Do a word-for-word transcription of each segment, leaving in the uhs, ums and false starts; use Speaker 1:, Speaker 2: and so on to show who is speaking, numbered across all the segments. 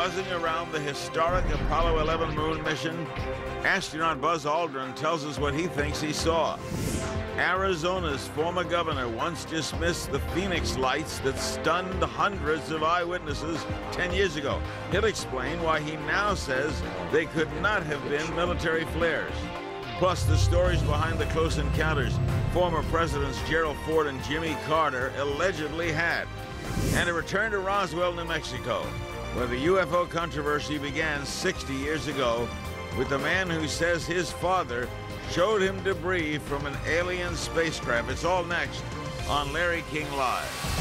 Speaker 1: buzzing around the historic Apollo eleven moon mission, astronaut Buzz Aldrin tells us what he thinks he saw. Arizona's former governor once dismissed the Phoenix lights that stunned hundreds of eyewitnesses ten years ago. He'll explain why he now says they could not have been military flares. Plus, the stories behind the close encounters former Presidents Gerald Ford and Jimmy Carter allegedly had. And a return to Roswell, New Mexico, where the U F O controversy began sixty years ago with the man who says his father showed him debris from an alien spacecraft. It's all next on Larry King Live.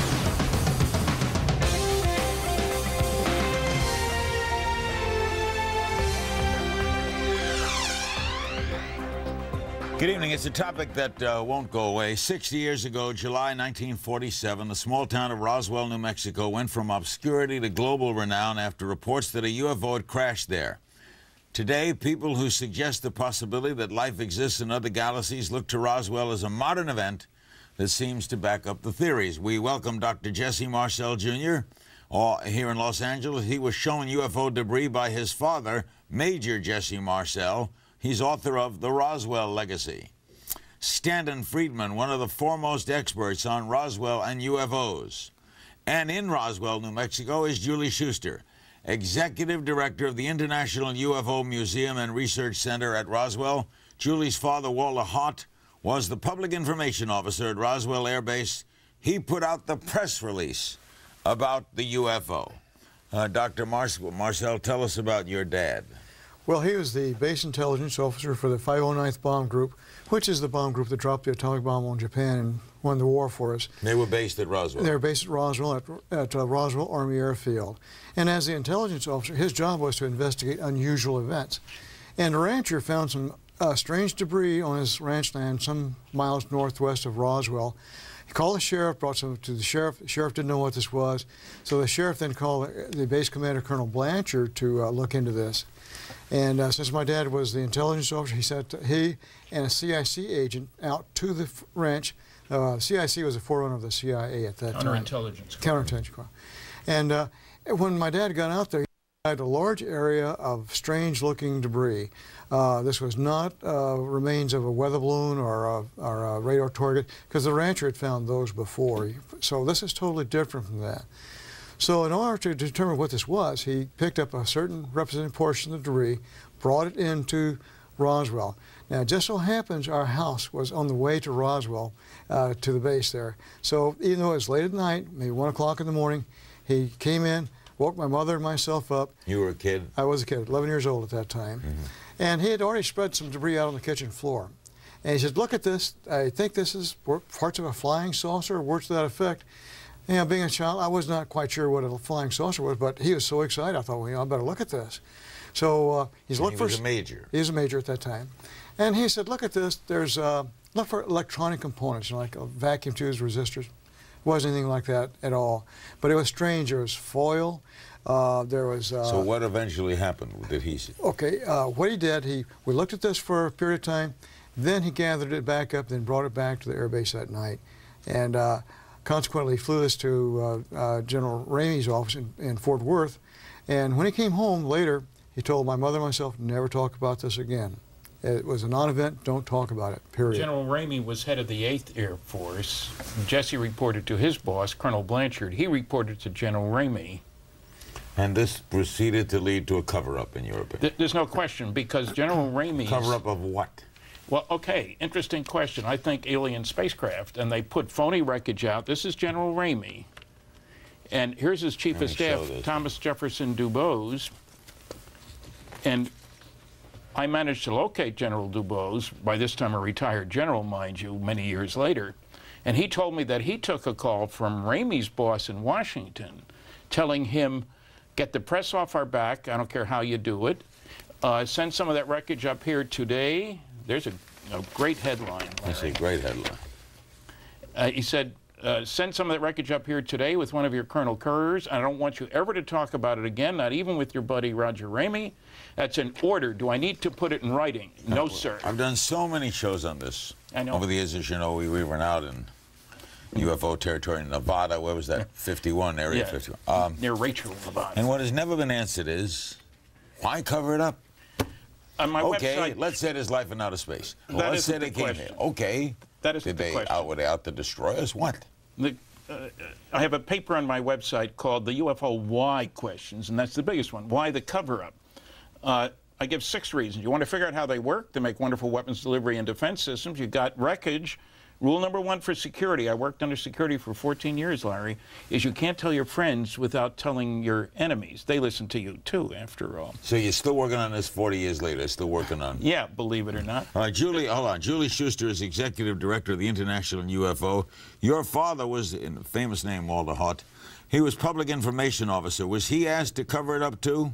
Speaker 1: Good evening. It's a topic that uh, won't go away. sixty years ago, July nineteen forty-seven, the small town of Roswell, New Mexico went from obscurity to global renown after reports that a U F O had crashed there. Today, people who suggest the possibility that life exists in other galaxies look to Roswell as a modern event that seems to back up the theories. We welcome Doctor Jesse Marcel, Junior Uh, here in Los Angeles. He was shown U F O debris by his father, Major Jesse Marcel. He's author of The Roswell Legacy. Stanton Friedman, one of the foremost experts on Roswell and U F Os. And in Roswell, New Mexico, is Julie Schuster, Executive Director of the International U F O Museum and Research Center at Roswell. Julie's father, Walter Hott, was the Public Information Officer at Roswell Air Base. He put out the press release about the U F O. Uh, Doctor Mar Marcel, tell us about your dad.
Speaker 2: Well, he was the base intelligence officer for the five oh ninth Bomb Group, which is the bomb group that dropped the atomic bomb on Japan and won the war for us.
Speaker 1: They were based at Roswell.
Speaker 2: They were based at Roswell, at, at uh, Roswell Army Airfield. And as the intelligence officer, his job was to investigate unusual events. And a rancher found some uh, strange debris on his ranch land some miles northwest of Roswell. He called the sheriff, brought some to the sheriff. The sheriff didn't know what this was. So the sheriff then called the base commander, Colonel Blanchard, to uh, look into this. And uh, since my dad was the intelligence officer, he sent he and a C I C agent out to the ranch. Uh, C I C was a forerunner of the C I A at that time.
Speaker 3: Counterintelligence.
Speaker 2: Counterintelligence Corps. And uh, when my dad got out there, he had a large area of strange-looking debris. Uh, this was not uh, remains of a weather balloon or a, or a radar target, because the rancher had found those before. So this is totally different from that. So in order to determine what this was, he picked up a certain represented portion of the debris, brought it into Roswell. Now, it just so happens our house was on the way to Roswell, uh, to the base there. So even though it was late at night, maybe one o'clock in the morning, he came in, woke my mother and myself up.
Speaker 1: You were a kid?
Speaker 2: I was a kid, eleven years old at that time. Mm-hmm. And he had already spread some debris out on the kitchen floor. And he said, look at this. I think this is parts of a flying saucer, or words to that effect. You know, being a child, I was not quite sure what a flying saucer was, but he was so excited, I thought, well, you know, I better look at this. So uh, he's
Speaker 1: and
Speaker 2: looked
Speaker 1: he
Speaker 2: for...
Speaker 1: He was a major.
Speaker 2: He was a major at that time. And he said, look at this. There's, uh, look for electronic components, you know, like a vacuum tubes, resistors. It wasn't anything like that at all. But it was strange. There was foil. Uh, there was... Uh,
Speaker 1: so what eventually happened? Did he see?
Speaker 2: Okay, uh, what he did, he we looked at this for a period of time. Then he gathered it back up, then brought it back to the air base that night. And... Uh, Consequently, flew this to uh, uh, General Ramey's office in, in Fort Worth. And when he came home later, he told my mother and myself, never talk about this again. It was a non-event, don't talk about it, period.
Speaker 3: General Ramey was head of the eighth Air Force. Jesse reported to his boss, Colonel Blanchard. He reported to General Ramey.
Speaker 1: And this proceeded to lead to a cover-up, in your opinion?
Speaker 3: Th there's no question, because General Ramey...
Speaker 1: Cover-up of what?
Speaker 3: Well, okay, interesting question. I think alien spacecraft, and they put phony wreckage out. This is General Ramey, and here's his chief of staff, Thomas Jefferson Dubose, and I managed to locate General Dubose, by this time a retired general, mind you, many years later, and he told me that he took a call from Ramey's boss in Washington, telling him, get the press off our back, I don't care how you do it, uh, send some of that wreckage up here today. There's a, a great headline.
Speaker 1: That's a great headline.
Speaker 3: Uh, he said, uh, send some of that wreckage up here today with one of your Colonel Kerrs. I don't want you ever to talk about it again, not even with your buddy Roger Ramey. That's an order. Do I need to put it in writing? No, no sir.
Speaker 1: I've done so many shows on this.
Speaker 3: I know.
Speaker 1: Over the years, as you know, we, we went out and U F O territory in Nevada. Where was that? fifty-one, Area
Speaker 3: yeah.
Speaker 1: fifty-one. Um,
Speaker 3: Near Rachel, Nevada.
Speaker 1: And what has never been answered is, why cover it up?
Speaker 3: On my
Speaker 1: okay,
Speaker 3: website,
Speaker 1: let's say there's life in outer space. Well,
Speaker 3: that
Speaker 1: let's say
Speaker 3: isn't
Speaker 1: they
Speaker 3: the
Speaker 1: came
Speaker 3: question.
Speaker 1: here. Okay.
Speaker 3: That isn't
Speaker 1: Did
Speaker 3: the
Speaker 1: they
Speaker 3: question.
Speaker 1: out, were they out to destroy us? What?
Speaker 3: The, uh, I have a paper on my website called the U F O Why questions, and that's the biggest one. Why the cover-up? Uh, I give six reasons. You want to figure out how they work? They make wonderful weapons delivery and defense systems. You've got wreckage. Rule number one for security, I worked under security for fourteen years, Larry, is you can't tell your friends without telling your enemies. They listen to you, too, after all.
Speaker 1: So you're still working on this forty years later, still working on it?
Speaker 3: Yeah, believe it or not.
Speaker 1: All right, Julie, hold on. Julie Schuster is executive director of the International U F O. Your father was, in the famous name, Walter Hott, he was public information officer. Was he asked to cover it up, too?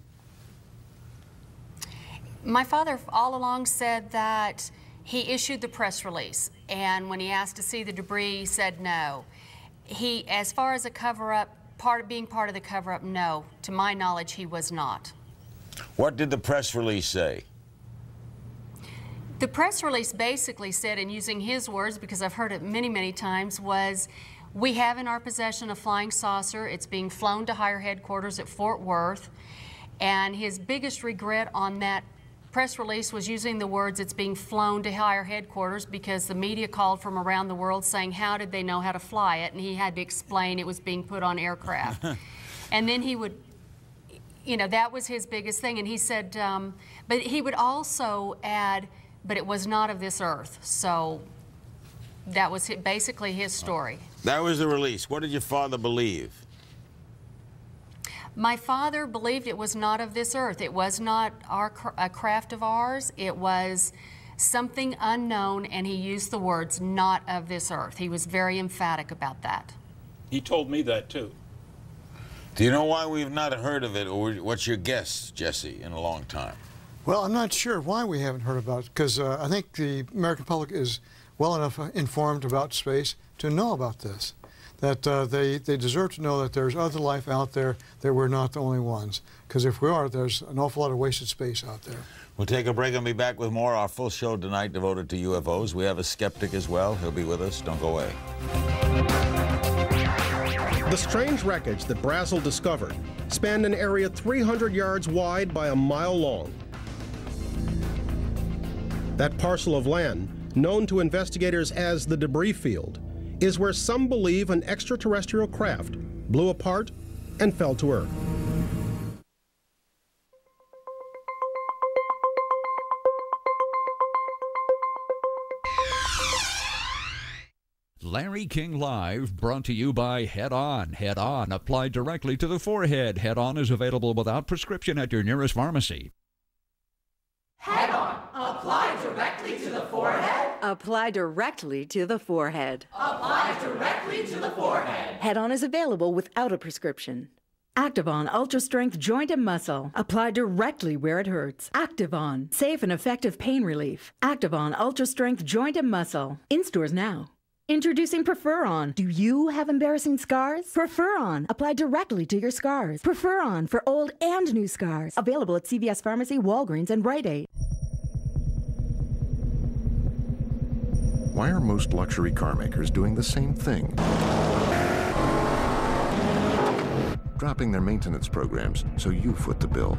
Speaker 4: My father all along said that he issued the press release, and when he asked to see the debris, he said no. He, as far as a cover-up, part of being part of the cover-up, no. To my knowledge, he was not.
Speaker 1: What did the press release say?
Speaker 4: The press release basically said, and using his words, because I've heard it many, many times, was, we have in our possession a flying saucer. It's being flown to higher headquarters at Fort Worth, and his biggest regret on that press release was using the words, it's being flown to higher headquarters, because the media called from around the world saying, how did they know how to fly it? And he had to explain it was being put on aircraft. And then he would, you know, that was his biggest thing. And he said, um, but he would also add, but it was not of this earth. So that was basically his story.
Speaker 1: That was the release. What did your father believe?
Speaker 4: My father believed it was not of this earth. It was not our, a craft of ours. It was something unknown, and he used the words, not of this earth. He was very emphatic about that.
Speaker 3: He told me that, too.
Speaker 1: Do you know why we've not heard of it, or what's your guess, Jesse, in a long time?
Speaker 2: Well, I'm not sure why we haven't heard about it, because uh, I think the American public is well enough informed about space to know about this. That uh, they, they deserve to know that there's other life out there, that we're not the only ones. Because if we are, there's an awful lot of wasted space out there.
Speaker 1: We'll take a break and be back with more. Our full show tonight devoted to U F Os. We have a skeptic as well. He'll be with us. Don't go away.
Speaker 5: The strange wreckage that Brazel discovered spanned an area three hundred yards wide by a mile long. That parcel of land, known to investigators as the debris field, is where some believe an extraterrestrial craft blew apart and fell to Earth.
Speaker 6: Larry King Live, brought to you by Head On. Head On, applied directly to the forehead. Head On is available without prescription at your nearest pharmacy.
Speaker 7: Head On, apply directly to the forehead.
Speaker 8: Apply directly to the forehead.
Speaker 7: Apply directly to the forehead.
Speaker 8: Head On is available without a prescription. Activon Ultra Strength Joint and Muscle. Apply directly where it hurts. Activon, safe and effective pain relief. Activon Ultra Strength Joint and Muscle. In stores now. Introducing Prefer-On. Do you have embarrassing scars? Prefer-On. Apply directly to your scars. Prefer-On for old and new scars. Available at C V S Pharmacy, Walgreens, and Rite Aid.
Speaker 9: Why are most luxury car makers doing the same thing? Dropping their maintenance programs so you foot the bill.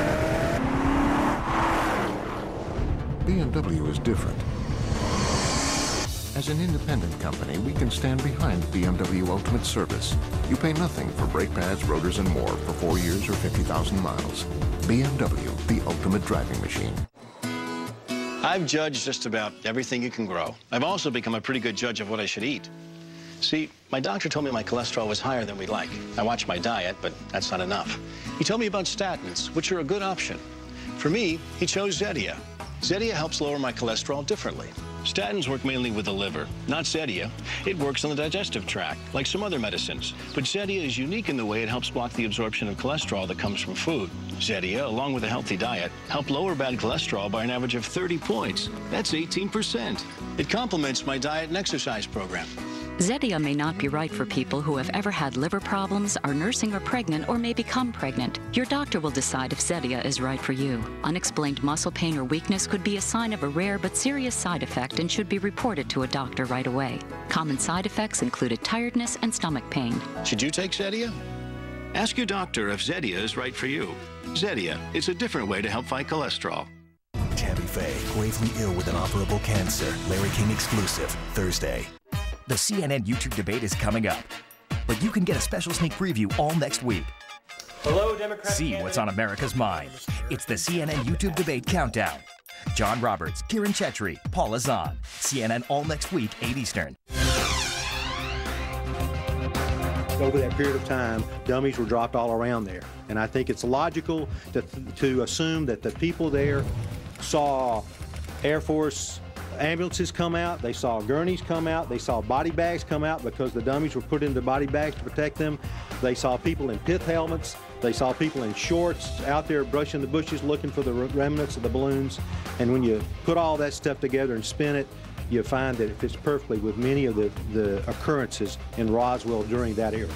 Speaker 9: B M W is different. As an independent company, we can stand behind B M W Ultimate Service. You pay nothing for brake pads, rotors, and more for four years or fifty thousand miles. B M W, the ultimate driving machine.
Speaker 10: I've judged just about everything you can grow. I've also become a pretty good judge of what I should eat. See, my doctor told me my cholesterol was higher than we'd like. I watched my diet, but that's not enough. He told me about statins, which are a good option. For me, he chose Zetia. Zetia helps lower my cholesterol differently. Statins work mainly with the liver, not Zetia. It works on the digestive tract, like some other medicines. But Zetia is unique in the way it helps block the absorption of cholesterol that comes from food. Zetia, along with a healthy diet, help lower bad cholesterol by an average of thirty points. That's eighteen percent. It complements my diet and exercise program.
Speaker 11: Zetia may not be right for people who have ever had liver problems, are nursing or pregnant, or may become pregnant. Your doctor will decide if Zetia is right for you. Unexplained muscle pain or weakness could be a sign of a rare but serious side effect and should be reported to a doctor right away. Common side effects included tiredness and stomach pain.
Speaker 10: Should you take Zetia? Ask your doctor if Zetia is right for you. Zetia, it's a different way to help fight cholesterol.
Speaker 12: Tammy Faye, gravely ill with inoperable cancer. Larry King exclusive, Thursday. The C N N YouTube debate is coming up, but you can get a special sneak preview all next week.
Speaker 13: Hello, Democrat.
Speaker 12: See
Speaker 13: candidate.
Speaker 12: what's on America's mind. It's the C N N YouTube debate countdown. John Roberts, Kiran Chetri, Paula Zahn. C N N all next week, eight Eastern.
Speaker 14: Over that period of time, dummies were dropped all around there. And I think it's logical to, to assume that the people there saw Air Force ambulances come out, they saw gurneys come out, they saw body bags come out because the dummies were put into body bags to protect them. They saw people in pith helmets. They saw people in shorts out there brushing the bushes looking for the remnants of the balloons. And when you put all that stuff together and spin it, you find that it fits perfectly with many of the, the occurrences in Roswell during that era.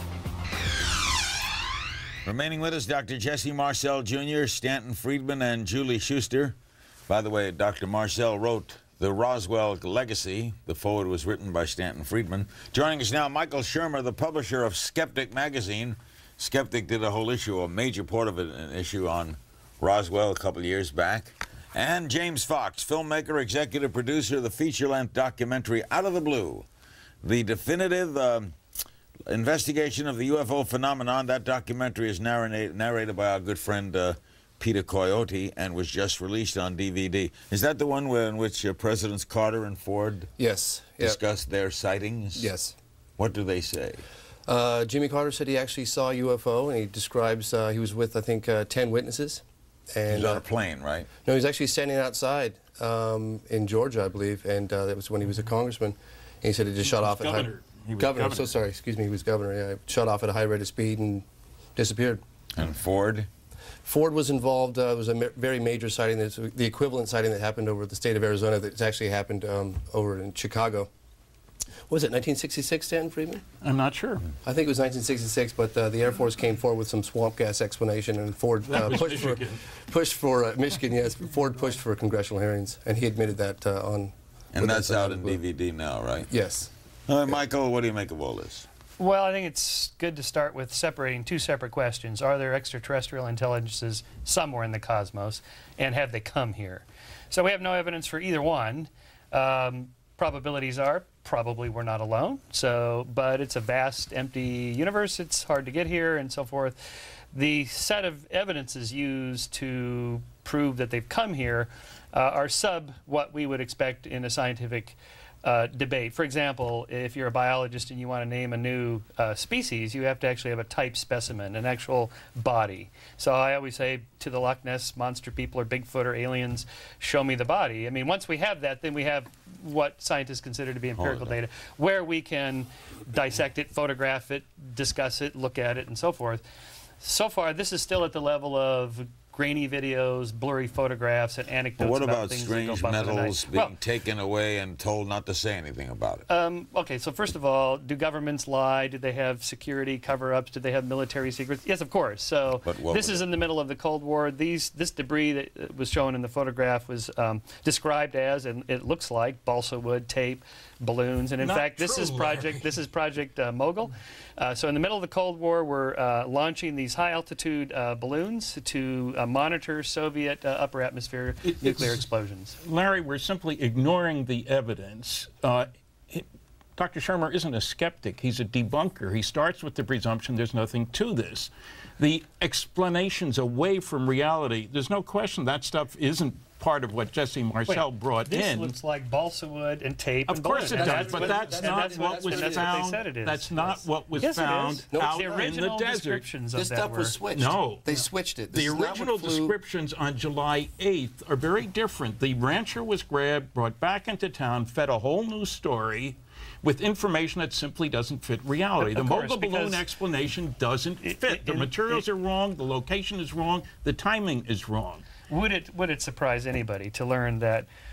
Speaker 1: Remaining with us, Doctor Jesse Marcel Junior, Stanton Friedman, and Julie Schuster. By the way, Doctor Marcel wrote The Roswell Legacy. The foreword was written by Stanton Friedman. Joining us now, Michael Shermer, the publisher of Skeptic magazine. Skeptic did a whole issue, a major part of it, an issue on Roswell a couple of years back. And James Fox, filmmaker, executive producer of the feature-length documentary Out of the Blue. The definitive um, investigation of the U F O phenomenon. That documentary is narrated, narrated by our good friend uh, Peter Coyote and was just released on D V D. Is that the one where, in which uh, Presidents Carter and Ford
Speaker 15: yes,
Speaker 1: discussed yep. their sightings?
Speaker 15: Yes.
Speaker 1: What do they say?
Speaker 15: Uh, Jimmy Carter said he actually saw a U F O, and he describes uh, he was with, I think, uh, ten witnesses. And,
Speaker 1: He's on
Speaker 15: uh,
Speaker 1: a plane, right?
Speaker 15: No, he was actually standing outside um, in Georgia, I believe, and uh, that was when he was a congressman. And he said he just shot off at high...
Speaker 3: Governor. He was
Speaker 15: governor.
Speaker 3: governor.
Speaker 15: So sorry, excuse me, he was governor, yeah. Shot off at a high rate of speed and disappeared.
Speaker 1: And Ford?
Speaker 15: Ford was involved. Uh, it was a ma very major sighting. That's the equivalent sighting that happened over the state of Arizona that's actually happened um, over in Chicago. What was it, nineteen sixty-six, Stanton Friedman?
Speaker 3: I'm not sure.
Speaker 15: I think it was nineteen sixty-six, but uh, the Air Force came forward with some swamp gas explanation, and Ford uh, pushed for, pushed for uh, Michigan, yes, Ford pushed for congressional hearings, and he admitted that uh, on...
Speaker 1: And that's out in D V D now, right?
Speaker 15: Yes.
Speaker 1: All right, Michael, what do you make of all this?
Speaker 13: Well, I think it's good to start with separating two separate questions. Are there extraterrestrial intelligences somewhere in the cosmos, and have they come here? So we have no evidence for either one. Um, probabilities are probably we're not alone. So, but it's a vast, empty universe. It's hard to get here, and so forth. The set of evidences used to prove that they've come here uh, are sub what we would expect in a scientific Uh, debate. For example, if you're a biologist and you want to name a new uh, species, you have to actually have a type specimen, an actual body. So I always say to the Loch Ness monster people or Bigfoot or aliens, show me the body. I mean, once we have that, then we have what scientists consider to be empirical
Speaker 1: oh,
Speaker 13: data, where we can dissect it, photograph it, discuss it, look at it, and so forth. So far, this is still at the level of grainy videos, blurry photographs, and anecdotes
Speaker 1: well, what
Speaker 13: about,
Speaker 1: about
Speaker 13: things
Speaker 1: strange
Speaker 13: that go bump in the
Speaker 1: metals
Speaker 13: night.
Speaker 1: being
Speaker 13: well,
Speaker 1: taken away and told not to say anything about it?
Speaker 13: Um, okay, so first of all, do governments lie? Do they have security cover-ups? Do they have military secrets? Yes, of course. So this is in the middle of the Cold War. These, this debris that was shown in the photograph was um, described as, and it looks like, balsa wood, tape, balloons, and in
Speaker 3: Not
Speaker 13: fact, this
Speaker 3: true,
Speaker 13: is project.
Speaker 3: Larry.
Speaker 13: This is Project uh, Mogul. Uh, so in the middle of the Cold War, we're uh, launching these high-altitude uh, balloons to uh, monitor Soviet uh, upper atmosphere
Speaker 3: It,
Speaker 13: nuclear explosions.
Speaker 3: Larry, we're simply ignoring the evidence. Uh, it, Doctor Shermer isn't a skeptic. He's a debunker. He starts with the presumption there's nothing to this. The explanations away from reality, there's no question that stuff isn't part of what Jesse Marcel
Speaker 13: Wait,
Speaker 3: brought
Speaker 13: this
Speaker 3: in.
Speaker 13: This looks like balsa wood and tape
Speaker 3: Of
Speaker 13: and
Speaker 3: course it
Speaker 13: balloons.
Speaker 3: does, but that's, that's not what was found. That's not what was
Speaker 13: yes,
Speaker 3: found
Speaker 13: no,
Speaker 3: out
Speaker 13: the
Speaker 3: in the desert.
Speaker 13: Descriptions of
Speaker 15: this
Speaker 13: that
Speaker 15: stuff
Speaker 13: were,
Speaker 15: was switched.
Speaker 3: No.
Speaker 15: They switched it. This
Speaker 3: The
Speaker 15: is not
Speaker 3: original
Speaker 15: what flew.
Speaker 3: descriptions on July eighth are very different. The rancher was grabbed, brought back into town, fed a whole new story with information that simply doesn't fit reality.
Speaker 13: Of
Speaker 3: the
Speaker 13: course,
Speaker 3: Mogul balloon explanation doesn't it, fit. It, the
Speaker 13: it,
Speaker 3: materials
Speaker 13: it,
Speaker 3: are wrong, the location is wrong, the timing is wrong.
Speaker 13: Would it, would it surprise anybody to learn that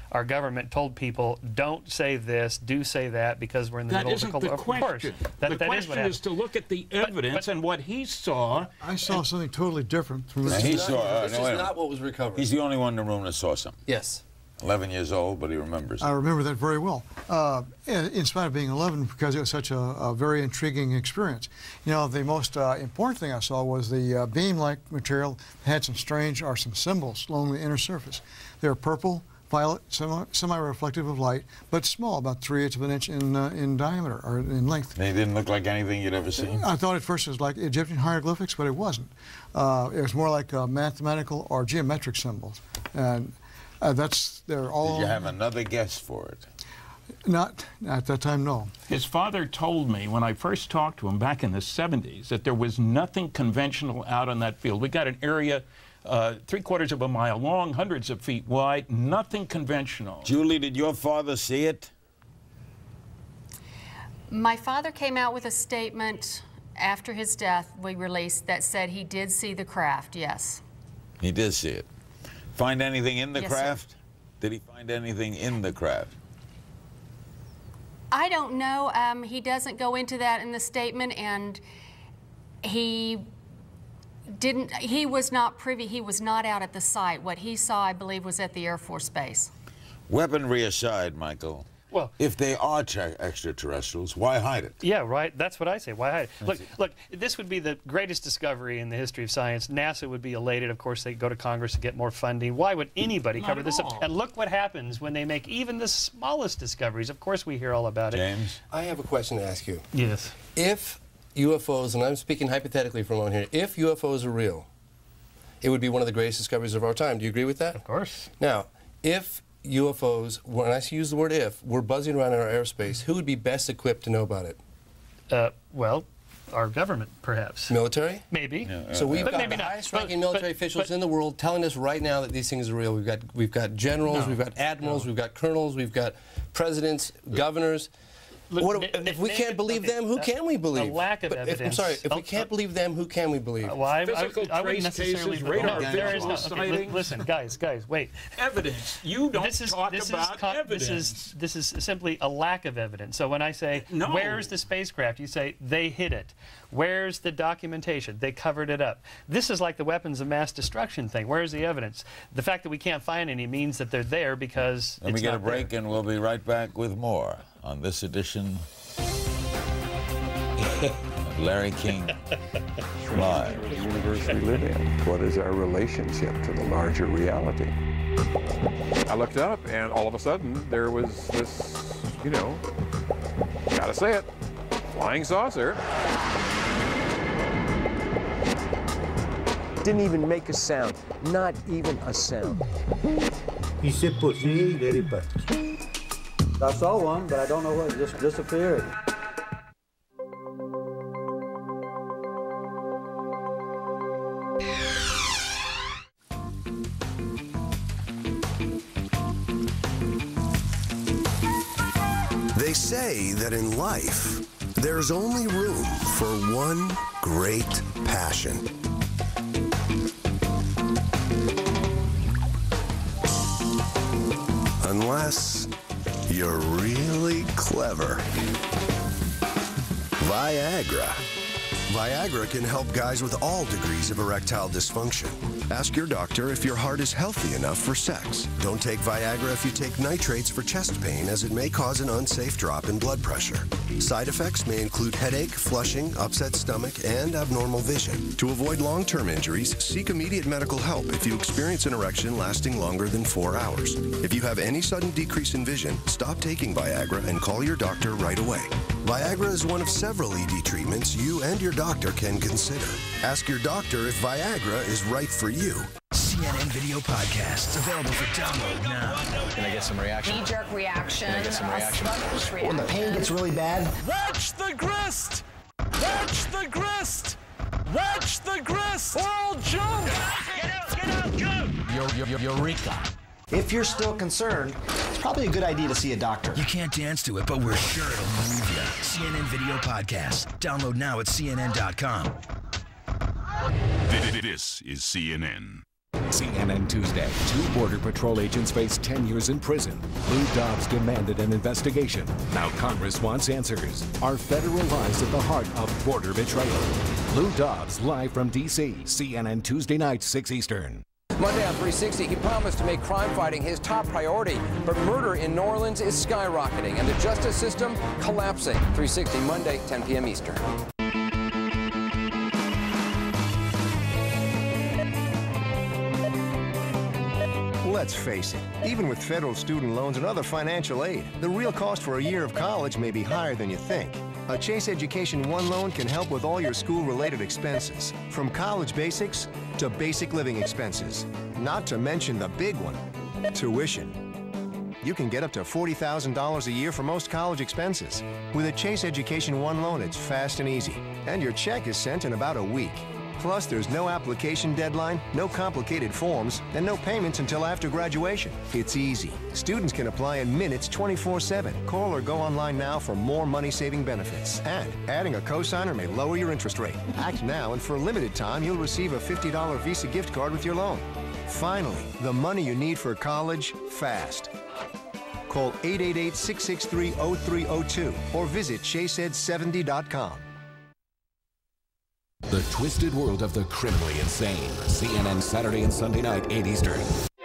Speaker 13: our government told people, don't say this, do say that, because we're in the
Speaker 3: that
Speaker 13: middle of the Cold War. Of course. That,
Speaker 3: the
Speaker 13: that
Speaker 3: question
Speaker 13: is, what
Speaker 3: is to look at the evidence but, but, and what he saw.
Speaker 2: I saw something totally different. From
Speaker 1: this he saw, uh,
Speaker 15: this
Speaker 1: no,
Speaker 15: is not what was recovered.
Speaker 1: He's the only one in the room that saw something.
Speaker 15: Yes.
Speaker 1: eleven years old, but he remembers it.
Speaker 2: I remember that very well, uh, in, in spite of being eleven, because it was such a, a very intriguing experience. You know, the most uh, important thing I saw was the uh, beam-like material had some strange, or some symbols along the inner surface. They were purple, violet, semi, semi-reflective of light, but small, about three-eighths of an inch in, uh, in diameter, or in length.
Speaker 1: They didn't look like anything you'd ever seen?
Speaker 2: I thought at first it was like Egyptian hieroglyphics, but it wasn't. Uh, it was more like uh, mathematical or geometric symbols. And Uh, that's, they're all...
Speaker 1: Did you have another guess for it?
Speaker 2: Not at that time, no.
Speaker 3: His father told me when I first talked to him back in the seventies that there was nothing conventional out on that field. We got an area uh, three quarters of a mile long, hundreds of feet wide, nothing conventional.
Speaker 1: Julie, did your father see it?
Speaker 4: My father came out with a statement after his death we released that said he did see the craft, yes.
Speaker 1: He did see it. Find anything in the
Speaker 4: yes,
Speaker 1: craft?
Speaker 4: Sir.
Speaker 1: Did he find anything in the craft?
Speaker 4: I don't know. Um, he doesn't go into that in the statement, and he didn't, he was not privy, he was not out at the site. What he saw, I believe, was at the Air Force Base.
Speaker 1: Weaponry aside, Michael,
Speaker 13: well,
Speaker 1: if they are extraterrestrials, why hide it?
Speaker 13: Yeah, right. That's what I say. Why hide it? Look, look, this would be the greatest discovery in the history of science. NASA would be elated. Of course, they go to Congress to get more funding. Why would anybody
Speaker 3: Not
Speaker 13: cover this
Speaker 3: all.
Speaker 13: up? And look what happens when they make even the smallest discoveries. Of course, we hear all about it.
Speaker 1: James?
Speaker 15: I have a question to ask you.
Speaker 13: Yes.
Speaker 15: If U F Os, and I'm speaking hypothetically for a moment here, if U F Os are real, it would be one of the greatest discoveries of our time. Do you agree with that?
Speaker 13: Of course.
Speaker 15: Now, if U F Os, when I use the word if, were buzzing around in our airspace, who would be best equipped to know about it?
Speaker 13: Uh, well, our government, perhaps.
Speaker 15: Military?
Speaker 13: Maybe.
Speaker 15: Yeah, so we've
Speaker 13: but
Speaker 15: got
Speaker 13: maybe
Speaker 15: the
Speaker 13: not.
Speaker 15: highest-ranking
Speaker 13: But-
Speaker 15: military
Speaker 13: but-
Speaker 15: officials
Speaker 13: but-
Speaker 15: in the world telling us right now that these things are real. We've got we've got generals,
Speaker 13: No.
Speaker 15: we've got admirals,
Speaker 13: No.
Speaker 15: we've got colonels, we've got presidents, governors.
Speaker 13: Look,
Speaker 15: What,
Speaker 13: n-
Speaker 15: if we
Speaker 13: n-
Speaker 15: can't believe
Speaker 13: okay,
Speaker 15: them, who
Speaker 13: uh,
Speaker 15: can we believe?
Speaker 13: a lack of
Speaker 15: But if- I'm
Speaker 13: evidence.
Speaker 15: sorry, if
Speaker 13: Oh,
Speaker 15: we can't
Speaker 13: uh,
Speaker 15: believe them, who can we believe?
Speaker 13: Uh, well, I, I,
Speaker 3: Physical
Speaker 13: I wouldn't
Speaker 3: trace
Speaker 13: necessarily...
Speaker 3: cases, radar
Speaker 13: no, there is no,
Speaker 3: visual
Speaker 13: okay, li-
Speaker 3: sightings.
Speaker 13: listen, guys, guys, wait.
Speaker 3: Evidence. You don't
Speaker 13: This is,
Speaker 3: talk
Speaker 13: this
Speaker 3: about
Speaker 13: is con-
Speaker 3: evidence.
Speaker 13: This is, this is simply a lack of evidence. So when I say,
Speaker 3: No.
Speaker 13: where's the spacecraft? You say, they hid it. Where's the documentation? They covered it up. This is like the weapons of mass destruction thing. Where's the evidence? The fact that we can't find any means that they're there because
Speaker 1: Let
Speaker 13: it's
Speaker 1: me get a
Speaker 13: not
Speaker 1: break
Speaker 13: there.
Speaker 1: and we'll be right back with more on this edition of Larry King Live.
Speaker 16: The universe we live in. What is our relationship to the larger reality? I looked up and all of a sudden there was this, you know, gotta say it, flying saucer.
Speaker 17: Didn't even make a sound. Not even a sound.
Speaker 18: He said pussy very bad. I saw one, but I don't know what, it just disappeared.
Speaker 19: They say that in life, there's only room for one great passion. Unless you're really clever. Viagra. Viagra can help guys with all degrees of erectile dysfunction. Ask your doctor if your heart is healthy enough for sex. Don't take Viagra if you take nitrates for chest pain, as it may cause an unsafe drop in blood pressure. Side effects may include headache, flushing, upset stomach, and abnormal vision. To avoid long-term injuries, seek immediate medical help if you experience an erection lasting longer than four hours. If you have any sudden decrease in vision, stop taking Viagra and call your doctor right away. Viagra is one of several E D treatments you and your doctor can consider. Ask your doctor if Viagra is right for you.
Speaker 12: C N N Video Podcasts, available for download now.
Speaker 20: Can I get some reaction?
Speaker 21: Knee-jerk reaction.
Speaker 20: Can I get some reaction?
Speaker 21: When the pain gets really bad.
Speaker 22: Watch the grist! Watch the grist! Watch the grist! Or I'll jump!
Speaker 21: Get out, get out, jump!
Speaker 20: Yo, yo, yo, Eureka!
Speaker 17: If you're still concerned, it's probably a good idea to see a doctor.
Speaker 12: You can't dance to it, but we're sure it'll move you. C N N Video Podcasts. Download now at C N N dot com.
Speaker 23: This is C N N.
Speaker 5: C N N Tuesday. Two Border Patrol agents face ten years in prison. Lou Dobbs demanded an investigation. Now Congress wants answers. Are federal lies at the heart of border betrayal? Lou Dobbs, live from D C C N N Tuesday night, six Eastern.
Speaker 6: Monday on three sixty, he promised to make crime fighting his top priority, but murder in New Orleans is skyrocketing and the justice system collapsing. three sixty Monday, ten p m Eastern.
Speaker 23: Let's face it, even with federal student loans and other financial aid, the real cost for a year of college may be higher than you think. A Chase Education One loan can help with all your school-related expenses, from college basics to basic living expenses, not to mention the big one, tuition. You can get up to forty thousand dollars a year for most college expenses. With a Chase Education One loan, it's fast and easy, and your check is sent in about a week. Plus, there's no application deadline, no complicated forms, and no payments until after graduation. It's easy. Students can apply in minutes twenty-four seven. Call or go online now for more money-saving benefits. And adding a cosigner may lower your interest rate. Act now, and for a limited time, you'll receive a fifty dollar Visa gift card with your loan. Finally, the money you need for college, fast. Call eight eight eight, six six three, zero three zero two or visit chase ed seventy dot com.
Speaker 5: The twisted world of the criminally insane. C N N Saturday and Sunday night, eight Eastern.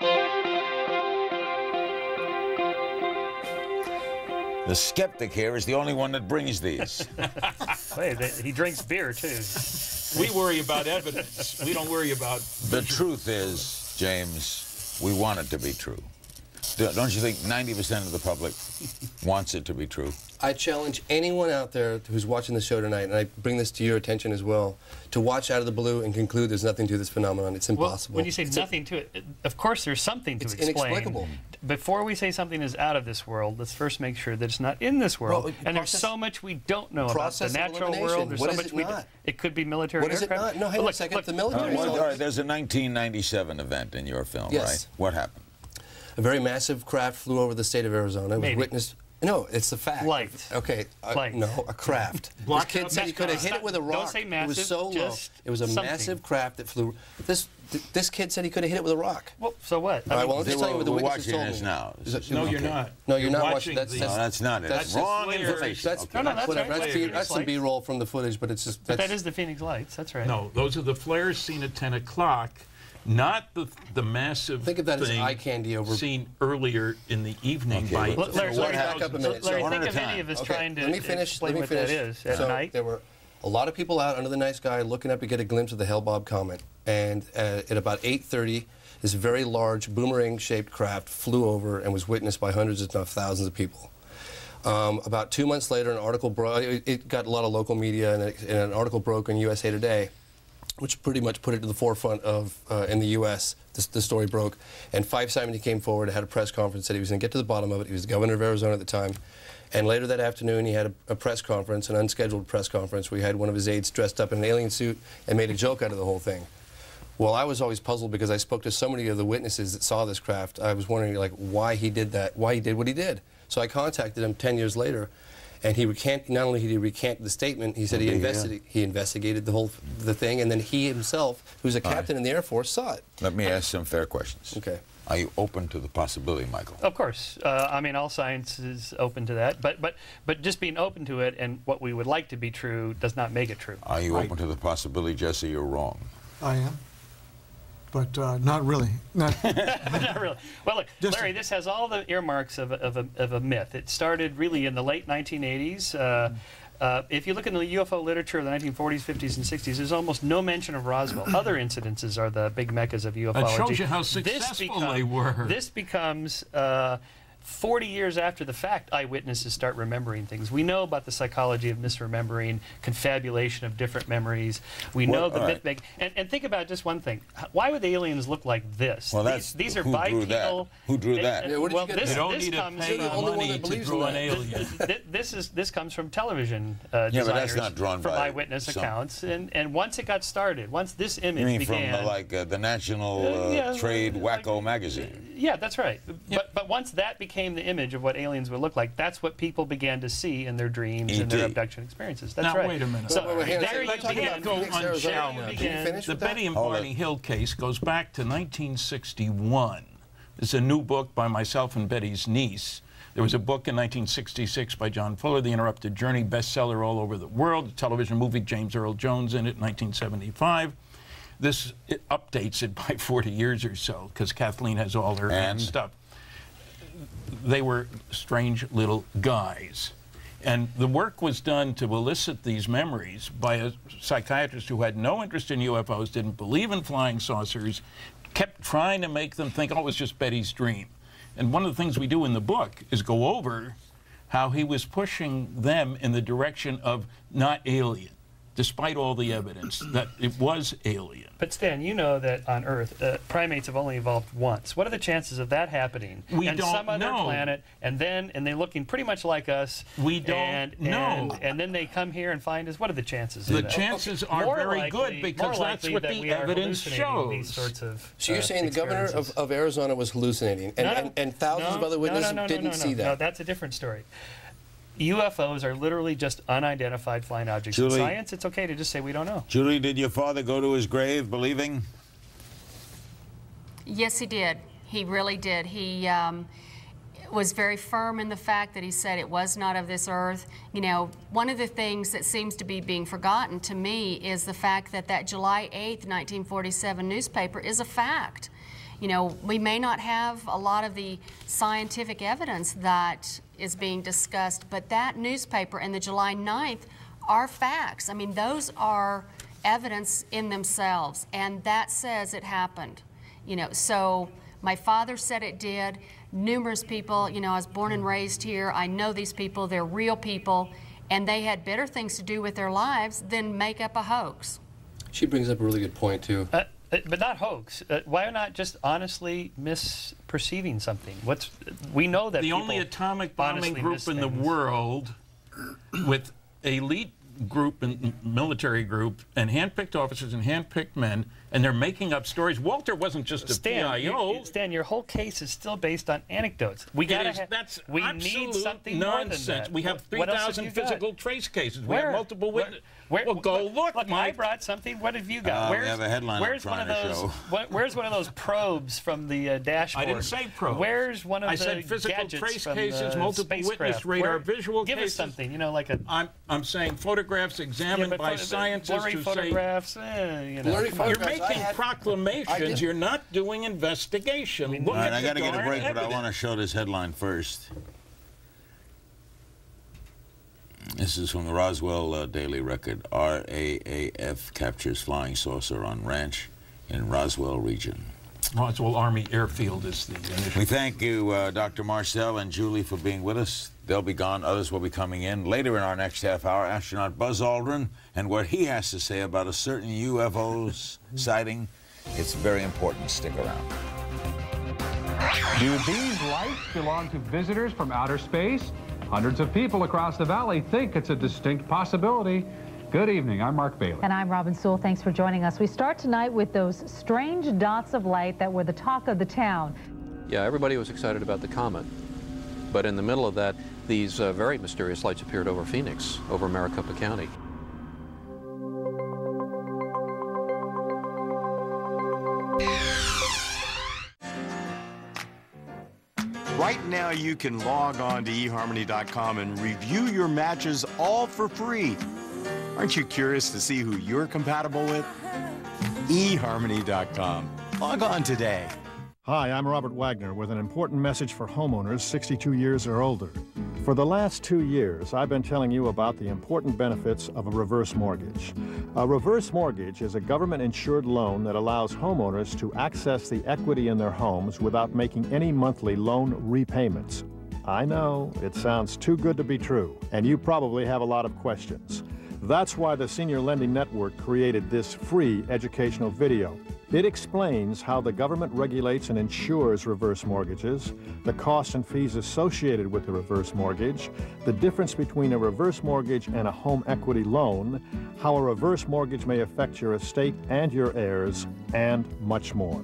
Speaker 1: The skeptic here is the only one that brings these.
Speaker 13: Hey, they, he drinks beer, too.
Speaker 3: We worry about evidence. We don't worry about...
Speaker 1: The truth is, James, we want it to be true. Don't you think ninety percent of the public wants it to be true?
Speaker 15: I challenge anyone out there who's watching the show tonight, and I bring this to your attention as well, to watch out of the blue and conclude there's nothing to this phenomenon. It's impossible.
Speaker 13: Well, when you say
Speaker 15: it's
Speaker 13: nothing to it, of course there's something to
Speaker 15: it's
Speaker 13: explain.
Speaker 15: Inexplicable.
Speaker 13: Before we say something is out of this world, let's first make sure that it's not in this world.
Speaker 15: Well,
Speaker 13: and
Speaker 15: process,
Speaker 13: there's so much we don't know about the natural world. There's
Speaker 15: what
Speaker 13: so
Speaker 15: is
Speaker 13: much
Speaker 15: it
Speaker 13: we
Speaker 15: not?
Speaker 13: It could be military
Speaker 15: What is
Speaker 13: aircraft.
Speaker 15: it not? No, hang on a second.
Speaker 13: Look,
Speaker 15: the military.
Speaker 1: Uh, well, all right, there's a nineteen ninety-seven event in your film,
Speaker 15: yes.
Speaker 1: right? What happened?
Speaker 15: A very massive craft flew over the state of Arizona. It was
Speaker 13: Maybe.
Speaker 15: witnessed. No, it's the fact.
Speaker 13: Light.
Speaker 15: Okay. Uh,
Speaker 13: Light.
Speaker 15: No, a craft. This kid said he could have hit it with a rock.
Speaker 13: Don't say massive.
Speaker 15: It was so low. It was a
Speaker 13: something.
Speaker 15: massive craft that flew. This th this kid said he could have hit it with a rock.
Speaker 13: Well, so what?
Speaker 15: All right, well, I'm just telling you what the
Speaker 1: we're
Speaker 15: witnesses
Speaker 1: watching
Speaker 15: told
Speaker 1: this
Speaker 15: me.
Speaker 1: now.
Speaker 15: Is
Speaker 3: No,
Speaker 15: okay.
Speaker 3: you're not.
Speaker 15: No, you're,
Speaker 3: You're
Speaker 15: not
Speaker 3: watching
Speaker 15: watching. That's,
Speaker 3: the-
Speaker 15: that's,
Speaker 1: No, that's not it.
Speaker 15: That's
Speaker 1: That's wrong
Speaker 15: just-
Speaker 1: information.
Speaker 15: That's,
Speaker 1: Okay.
Speaker 13: No, no, that's
Speaker 15: whatever.
Speaker 13: right.
Speaker 15: That's,
Speaker 13: Phoenix
Speaker 15: B, that's some
Speaker 13: Lights.
Speaker 15: B-roll from the footage, but it's just.
Speaker 13: But
Speaker 15: That's,
Speaker 13: that is the Phoenix Lights. That's right.
Speaker 3: No, those are the flares seen at ten o'clock, not the the massive
Speaker 15: Think of that as
Speaker 3: thing
Speaker 15: eye candy over-
Speaker 3: seen earlier in the evening
Speaker 1: Okay,
Speaker 3: by
Speaker 1: well,
Speaker 13: Larry,
Speaker 1: So
Speaker 13: Larry,
Speaker 1: what happened?
Speaker 15: Back up a minute.
Speaker 13: Larry,
Speaker 1: One
Speaker 13: think
Speaker 1: at
Speaker 13: of
Speaker 1: a
Speaker 13: any
Speaker 1: time.
Speaker 13: of us
Speaker 15: Okay,
Speaker 13: trying to
Speaker 15: let me finish.
Speaker 13: explain
Speaker 15: Let me
Speaker 13: what
Speaker 15: finish.
Speaker 13: that is at
Speaker 15: so
Speaker 13: night.
Speaker 15: There were a lot of people out under the night sky looking up to get a glimpse of the Hale-Bopp comet, and uh, at about eight thirty, this very large boomerang-shaped craft flew over and was witnessed by hundreds, if not thousands, of people. Um, about two months later, an article broke. It, it got a lot of local media, and, it, and an article broke in U S A Today, which pretty much put it to the forefront of uh, in the U S This, the story broke, and Fife Simon came forward, had a press conference, said he was going to get to the bottom of it. He was the governor of Arizona at the time, and later that afternoon he had a, a press conference, an unscheduled press conference, where he had one of his aides dressed up in an alien suit and made a joke out of the whole thing. Well, I was always puzzled because I spoke to so many of the witnesses that saw this craft. I was wondering, like, why he did that, why he did what he did. So I contacted him ten years later. And he recant, not only did he recant the statement, he said he, investi he investigated the whole the thing, and then he himself, who's a captain in the Air Force, saw it.
Speaker 1: Let me ask some fair questions.
Speaker 15: Okay.
Speaker 1: Are you open to the possibility, Michael?
Speaker 13: Of course. Uh, I mean, all science is open to that. But, but, but just being open to it and what we would like to be true does not make it true.
Speaker 1: Are you
Speaker 2: Right.
Speaker 1: open to the possibility, Jesse, you're wrong?
Speaker 2: I am. But uh, not really. Not,
Speaker 13: Not really. Well, look,
Speaker 2: Just-
Speaker 13: Larry, this has all the earmarks of a, of, a, of a myth. It started really in the late nineteen eighties. Uh, uh, if you look in the U F O literature of the nineteen forties, fifties, and sixties, there's almost no mention of Roswell. Other incidences are the big meccas of ufology.
Speaker 3: That shows you how
Speaker 13: This
Speaker 3: successful
Speaker 13: become-
Speaker 3: they were.
Speaker 13: This becomes... Uh, forty years after the fact, eyewitnesses start remembering things. We know about the psychology of misremembering, confabulation of different memories. We
Speaker 1: Well,
Speaker 13: know the
Speaker 1: all
Speaker 13: myth
Speaker 1: right.
Speaker 13: make, and, and think about just one thing. Why would the aliens look like this?
Speaker 1: Well, that's
Speaker 13: these, these are
Speaker 1: who drew that?
Speaker 13: bipedal.
Speaker 1: Who drew
Speaker 13: they-
Speaker 1: that?
Speaker 15: Yeah, where did
Speaker 13: well,
Speaker 15: you get
Speaker 13: this,
Speaker 3: You don't
Speaker 13: this
Speaker 3: need to
Speaker 13: comes
Speaker 3: pay
Speaker 13: from,
Speaker 15: only one
Speaker 3: money
Speaker 15: that
Speaker 3: to
Speaker 15: believes
Speaker 3: draw
Speaker 15: in
Speaker 3: an
Speaker 15: that.
Speaker 3: alien.
Speaker 13: Th- this is this comes from television uh,
Speaker 1: Yeah, but that's
Speaker 13: designers,
Speaker 1: not drawn
Speaker 13: from
Speaker 1: by
Speaker 13: eyewitness
Speaker 1: some-
Speaker 13: accounts, and and once it got started, once this image
Speaker 1: You mean
Speaker 13: began,
Speaker 1: from uh, like uh, the National uh,
Speaker 13: Uh, yeah,
Speaker 1: Trade
Speaker 13: like-
Speaker 1: Wacko magazine?
Speaker 13: Yeah, that's right. But but once that became the image of what aliens would look like, that's what people began to see in their dreams and their abduction experiences. That's
Speaker 3: now,
Speaker 13: right.
Speaker 3: wait a minute.
Speaker 13: So
Speaker 3: Wait, wait, wait,
Speaker 13: there you
Speaker 3: let's
Speaker 13: begin.
Speaker 3: go unchallenged. The Betty and Barney Hill case goes back to nineteen sixty-one. It's a new book by myself and Betty's niece. There was a book in nineteen sixty-six by John Fuller, The Interrupted Journey, bestseller all over the world. A television movie, James Earl Jones in it, nineteen seventy-five. This it updates it by forty years or so, because Kathleen has all her
Speaker 1: and?
Speaker 3: stuff. They were strange little guys. And the work was done to elicit these memories by a psychiatrist who had no interest in U F Os, didn't believe in flying saucers, kept trying to make them think, oh, it was just Betty's dream. And one of the things we do in the book is go over how he was pushing them in the direction of not alien, despite all the evidence that it was alien.
Speaker 13: But Stan, you know that on Earth, uh, primates have only evolved once. What are the chances of that happening?
Speaker 3: We
Speaker 13: and
Speaker 3: don't
Speaker 13: some other
Speaker 3: know.
Speaker 13: planet, and then and they're looking pretty much like us.
Speaker 3: We don't
Speaker 13: and,
Speaker 3: know.
Speaker 13: And, and then they come here and find us. What are the chances?
Speaker 3: The
Speaker 13: of that?
Speaker 3: chances
Speaker 13: Okay,
Speaker 3: are
Speaker 13: more
Speaker 3: very
Speaker 13: likely,
Speaker 3: good because
Speaker 13: more
Speaker 3: that's
Speaker 13: likely
Speaker 3: what
Speaker 13: that
Speaker 3: the
Speaker 13: we are
Speaker 3: evidence
Speaker 13: hallucinating These
Speaker 3: shows.
Speaker 13: sorts of,
Speaker 15: So you're
Speaker 13: uh,
Speaker 15: saying the governor of, of Arizona was hallucinating, and,
Speaker 13: No, no.
Speaker 15: and, and thousands
Speaker 13: no,
Speaker 15: of other witnesses
Speaker 13: no, no, no,
Speaker 15: didn't
Speaker 13: no, no,
Speaker 15: see that?
Speaker 13: No, that's a different story. U F Os are literally just unidentified flying objects.
Speaker 1: Julie,
Speaker 13: in science, it's okay to just say we don't know.
Speaker 1: Julie, did your father go to his grave believing?
Speaker 4: Yes, he did. He really did. He um, was very firm in the fact that he said it was not of this earth. You know, one of the things that seems to be being forgotten to me is the fact that that July eighth, nineteen forty-seven newspaper is a fact. You know, we may not have a lot of the scientific evidence that is being discussed, but that newspaper and the July ninth are facts. I mean, those are evidence in themselves, and that says it happened. You know, so my father said it did. Numerous people, you know, I was born and raised here. I know these people, they're real people, and they had better things to do with their lives than make up a hoax.
Speaker 15: She brings up a really good point, too.
Speaker 13: Uh, but not hoax. Uh, why not just honestly misperceiving something? What's we know that
Speaker 3: the only atomic bombing group in the world with elite group and military group and handpicked officers and handpicked men, and they're making up stories. Walter wasn't just a
Speaker 13: Stan,
Speaker 3: P I O.
Speaker 13: you, Stan, your whole case is still based on anecdotes. We gotta
Speaker 3: It is,
Speaker 13: have,
Speaker 3: that's
Speaker 13: we
Speaker 3: absolute
Speaker 13: need something
Speaker 3: nonsense.
Speaker 13: more than that.
Speaker 3: We have three
Speaker 13: What else have
Speaker 3: thousand
Speaker 13: you got?
Speaker 3: physical trace cases. We
Speaker 13: Where?
Speaker 3: have multiple
Speaker 13: Where?
Speaker 3: witnesses.
Speaker 13: Where?
Speaker 3: Well, go look,
Speaker 13: Look,
Speaker 3: Mike.
Speaker 13: I brought something. What have you got?
Speaker 1: Uh, we
Speaker 13: where's,
Speaker 1: have a headline I'm
Speaker 13: where's one of
Speaker 1: trying to
Speaker 13: those?
Speaker 1: show.
Speaker 13: What, where's one of those probes from the uh, dashboard?
Speaker 3: I didn't say probes.
Speaker 13: Where's one of
Speaker 3: I
Speaker 13: the
Speaker 3: said physical
Speaker 13: gadgets
Speaker 3: trace
Speaker 13: from
Speaker 3: cases,
Speaker 13: the
Speaker 3: multiple witness
Speaker 13: spacecraft?
Speaker 3: radar,
Speaker 13: Where,
Speaker 3: visual
Speaker 13: give
Speaker 3: cases.
Speaker 13: us something. You know, like a.
Speaker 3: I'm I'm saying photographs examined
Speaker 13: Yeah, but
Speaker 3: by
Speaker 13: photo-
Speaker 3: scientists
Speaker 13: blurry
Speaker 3: who
Speaker 13: photographs,
Speaker 3: say
Speaker 13: eh, you know.
Speaker 15: Blurry
Speaker 3: you're
Speaker 15: photographs, I
Speaker 3: making
Speaker 15: had- I
Speaker 3: proclamations.
Speaker 15: did-
Speaker 3: You're not doing investigation. Look
Speaker 1: All right,
Speaker 3: at
Speaker 1: I got to
Speaker 3: the
Speaker 1: get a
Speaker 3: darn
Speaker 1: break, but I
Speaker 3: evidence.
Speaker 1: want to show this headline first. This is from the Roswell uh, Daily Record. R A A F captures flying saucer on ranch in Roswell region.
Speaker 3: Roswell Army Airfield is the initial.
Speaker 1: We thank you, uh, Doctor Marcel and Julie, for being with us. They'll be gone. Others will be coming in. Later in our next half hour, astronaut Buzz Aldrin and what he has to say about a certain U F O's sighting. It's very important. Stick around.
Speaker 7: Do these lights belong to visitors from outer space? Hundreds of people across the valley think it's a distinct possibility. Good evening, I'm Mark Bailey.
Speaker 8: And I'm Robin Sewell. Thanks for joining us. We start tonight with those strange dots of light that were the talk of the town.
Speaker 9: Yeah, everybody was excited about the comet. But in the middle of that, these uh, very mysterious lights appeared over Phoenix, over Maricopa County.
Speaker 24: Right now, you can log on to e harmony dot com and review your matches all for free. Aren't you curious to see who you're compatible with? e harmony dot com. Log on today.
Speaker 25: Hi, I'm Robert Wagner with an important message for homeowners sixty-two years or older. For the last two years, I've been telling you about the important benefits of a reverse mortgage. A reverse mortgage is a government-insured loan that allows homeowners to access the equity in their homes without making any monthly loan repayments. I know, it sounds too good to be true, and you probably have a lot of questions. That's why the Senior Lending Network created this free educational video. It explains how the government regulates and insures reverse mortgages, the costs and fees associated with the reverse mortgage, the difference between a reverse mortgage and a home equity loan, how a reverse mortgage may affect your estate and your heirs, and much more.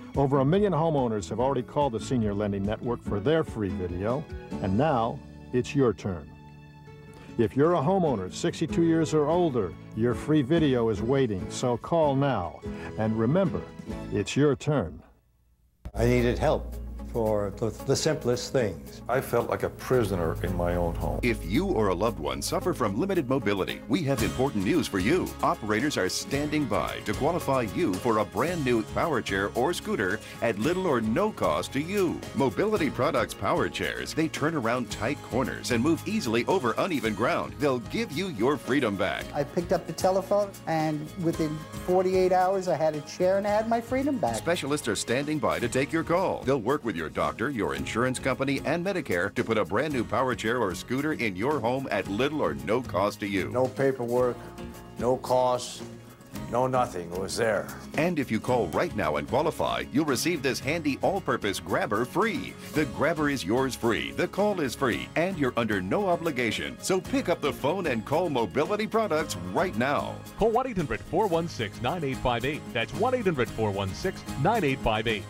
Speaker 25: Over a million homeowners have already called the Senior Lending Network for their free video, and now it's your turn. If you're a homeowner sixty-two years or older, your free video is waiting, so call now. And remember, it's your turn.
Speaker 10: I needed help for the, the simplest things.
Speaker 11: I felt like a prisoner in my own home.
Speaker 14: If you or a loved one suffer from limited mobility, we have important news for you. Operators are standing by to qualify you for a brand new power chair or scooter at little or no cost to you. Mobility Products power chairs, they turn around tight corners and move easily over uneven ground. They'll give you your freedom back.
Speaker 16: I picked up the telephone, and within forty-eight hours, I had a chair and I had my freedom back.
Speaker 14: Specialists are standing by to take your call. They'll work with your doctor, your insurance company, and Medicare to put a brand new power chair or scooter in your home at little or no cost to you.
Speaker 10: No paperwork, no cost, no nothing. It was there.
Speaker 14: And if you call right now and qualify, you'll receive this handy all-purpose grabber free. The grabber is yours free, the call is free, and you're under no obligation. So pick up the phone and call Mobility Products right now.
Speaker 18: Call one eight hundred, four one six, nine eight five eight. That's one eight hundred, four one six, nine eight five eight.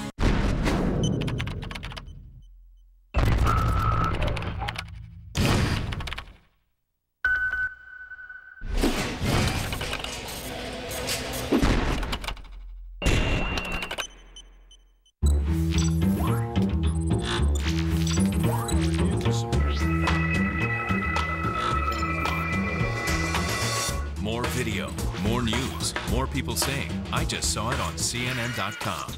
Speaker 26: More video, more news, more people saying, I just saw it on C N N dot com.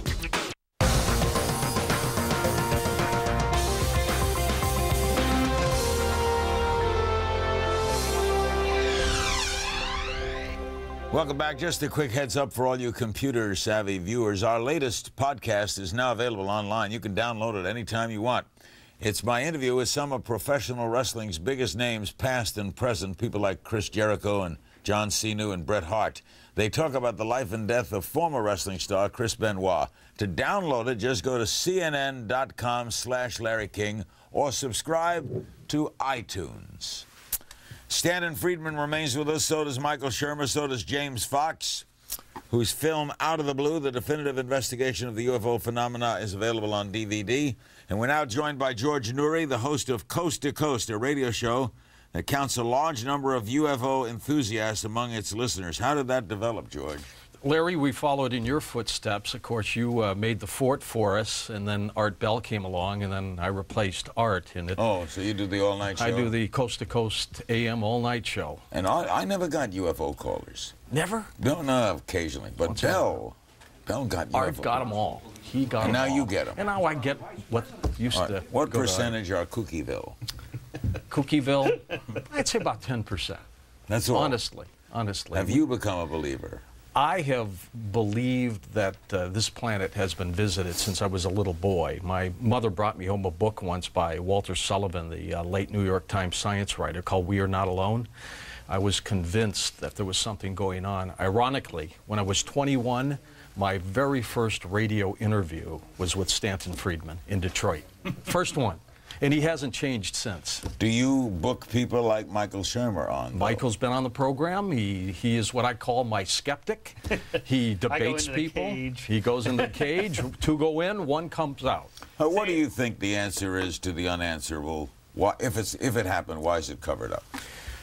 Speaker 1: Welcome back. Just a quick heads up for all you computer-savvy viewers. Our latest podcast is now available online. You can download it anytime you want. It's my interview with some of professional wrestling's biggest names, past and present, people like Chris Jericho and John Cena and Bret Hart. They talk about the life and death of former wrestling star Chris Benoit. To download it, just go to C N N dot com slash Larry King or subscribe to iTunes. Stanton Friedman remains with us, so does Michael Shermer, so does James Fox, whose film Out of the Blue, The Definitive Investigation of the U F O Phenomena, is available on D V D. And we're now joined by George Noory, the host of Coast to Coast, a radio show that counts a large number of U F O enthusiasts among its listeners. How did that develop, George?
Speaker 9: Larry, we followed in your footsteps. Of course, you uh, made the fort for us, and then Art Bell came along, and then I replaced Art in it.
Speaker 1: Oh, so you do the all-night show?
Speaker 9: I do the Coast to Coast A M all-night show.
Speaker 1: And I, I never got U F O callers.
Speaker 9: Never?
Speaker 1: No, no, occasionally. But
Speaker 9: What's
Speaker 1: Bell, Bell got U F O.
Speaker 9: Art got them all. He got
Speaker 1: and
Speaker 9: them
Speaker 1: now
Speaker 9: all.
Speaker 1: you get them.
Speaker 9: And now I get what used
Speaker 1: right.
Speaker 9: to
Speaker 1: What
Speaker 9: go
Speaker 1: percentage are Cookieville?
Speaker 9: Cookieville? I'd say about ten percent.
Speaker 1: That's all?
Speaker 9: Honestly, honestly.
Speaker 1: Have you become a believer?
Speaker 9: I have believed that uh, this planet has been visited since I was a little boy. My mother brought me home a book once by Walter Sullivan, the uh, late New York Times science writer, called We Are Not Alone. I was convinced that there was something going on. Ironically, when I was twenty-one, my very first radio interview was with Stanton Friedman in Detroit. First one. And he hasn't changed since.
Speaker 1: Do you book people like Michael Shermer on? Though?
Speaker 9: Michael's been on the program. He he is what I call my skeptic. He debates people. He goes in the cage. Two go in, one comes out.
Speaker 1: Uh, what do you think the answer is to the unanswerable? Why, if it's if it happened, why is it covered up?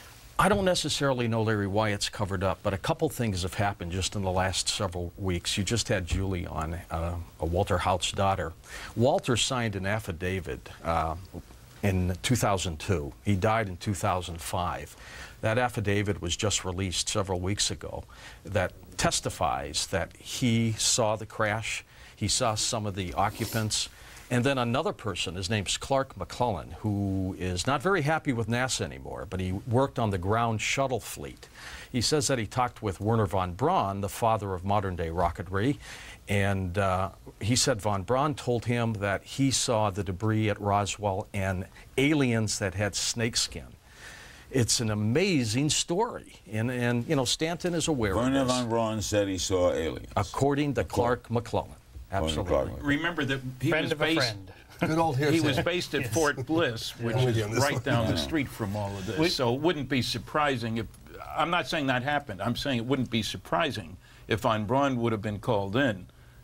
Speaker 9: I don't necessarily know, Larry, why it's covered up, but a couple things have happened just in the last several weeks. You just had Julie on, uh, Walter Haut's daughter. Walter signed an affidavit uh, in two thousand two. He died in two thousand five. That affidavit was just released several weeks ago that testifies that he saw the crash, he saw some of the occupants, and then another person, his name's Clark McClellan, who is not very happy with NASA anymore, but he worked on the ground shuttle fleet. He says that he talked with Wernher von Braun, the father of modern-day rocketry, and uh, he said von Braun told him that he saw the debris at Roswell and aliens that had snakeskin. It's an amazing story, and, and you know, Stanton is aware
Speaker 1: Wernher
Speaker 9: of this.
Speaker 1: von Braun said he saw aliens.
Speaker 9: According to Clark McClellan. Absolutely.
Speaker 3: Remember that he
Speaker 13: friend
Speaker 3: was
Speaker 13: of a
Speaker 3: based.
Speaker 13: friend.
Speaker 15: Good old hearsay.
Speaker 3: He was based at
Speaker 13: Yes.
Speaker 3: Fort Bliss, which
Speaker 15: I'm with
Speaker 3: is
Speaker 15: you on this
Speaker 3: right
Speaker 15: one.
Speaker 3: down
Speaker 1: Yeah.
Speaker 3: the street from all of this.
Speaker 13: We-
Speaker 3: so it wouldn't be surprising if. I'm not saying that happened. I'm saying it wouldn't be surprising if von Braun would have been called in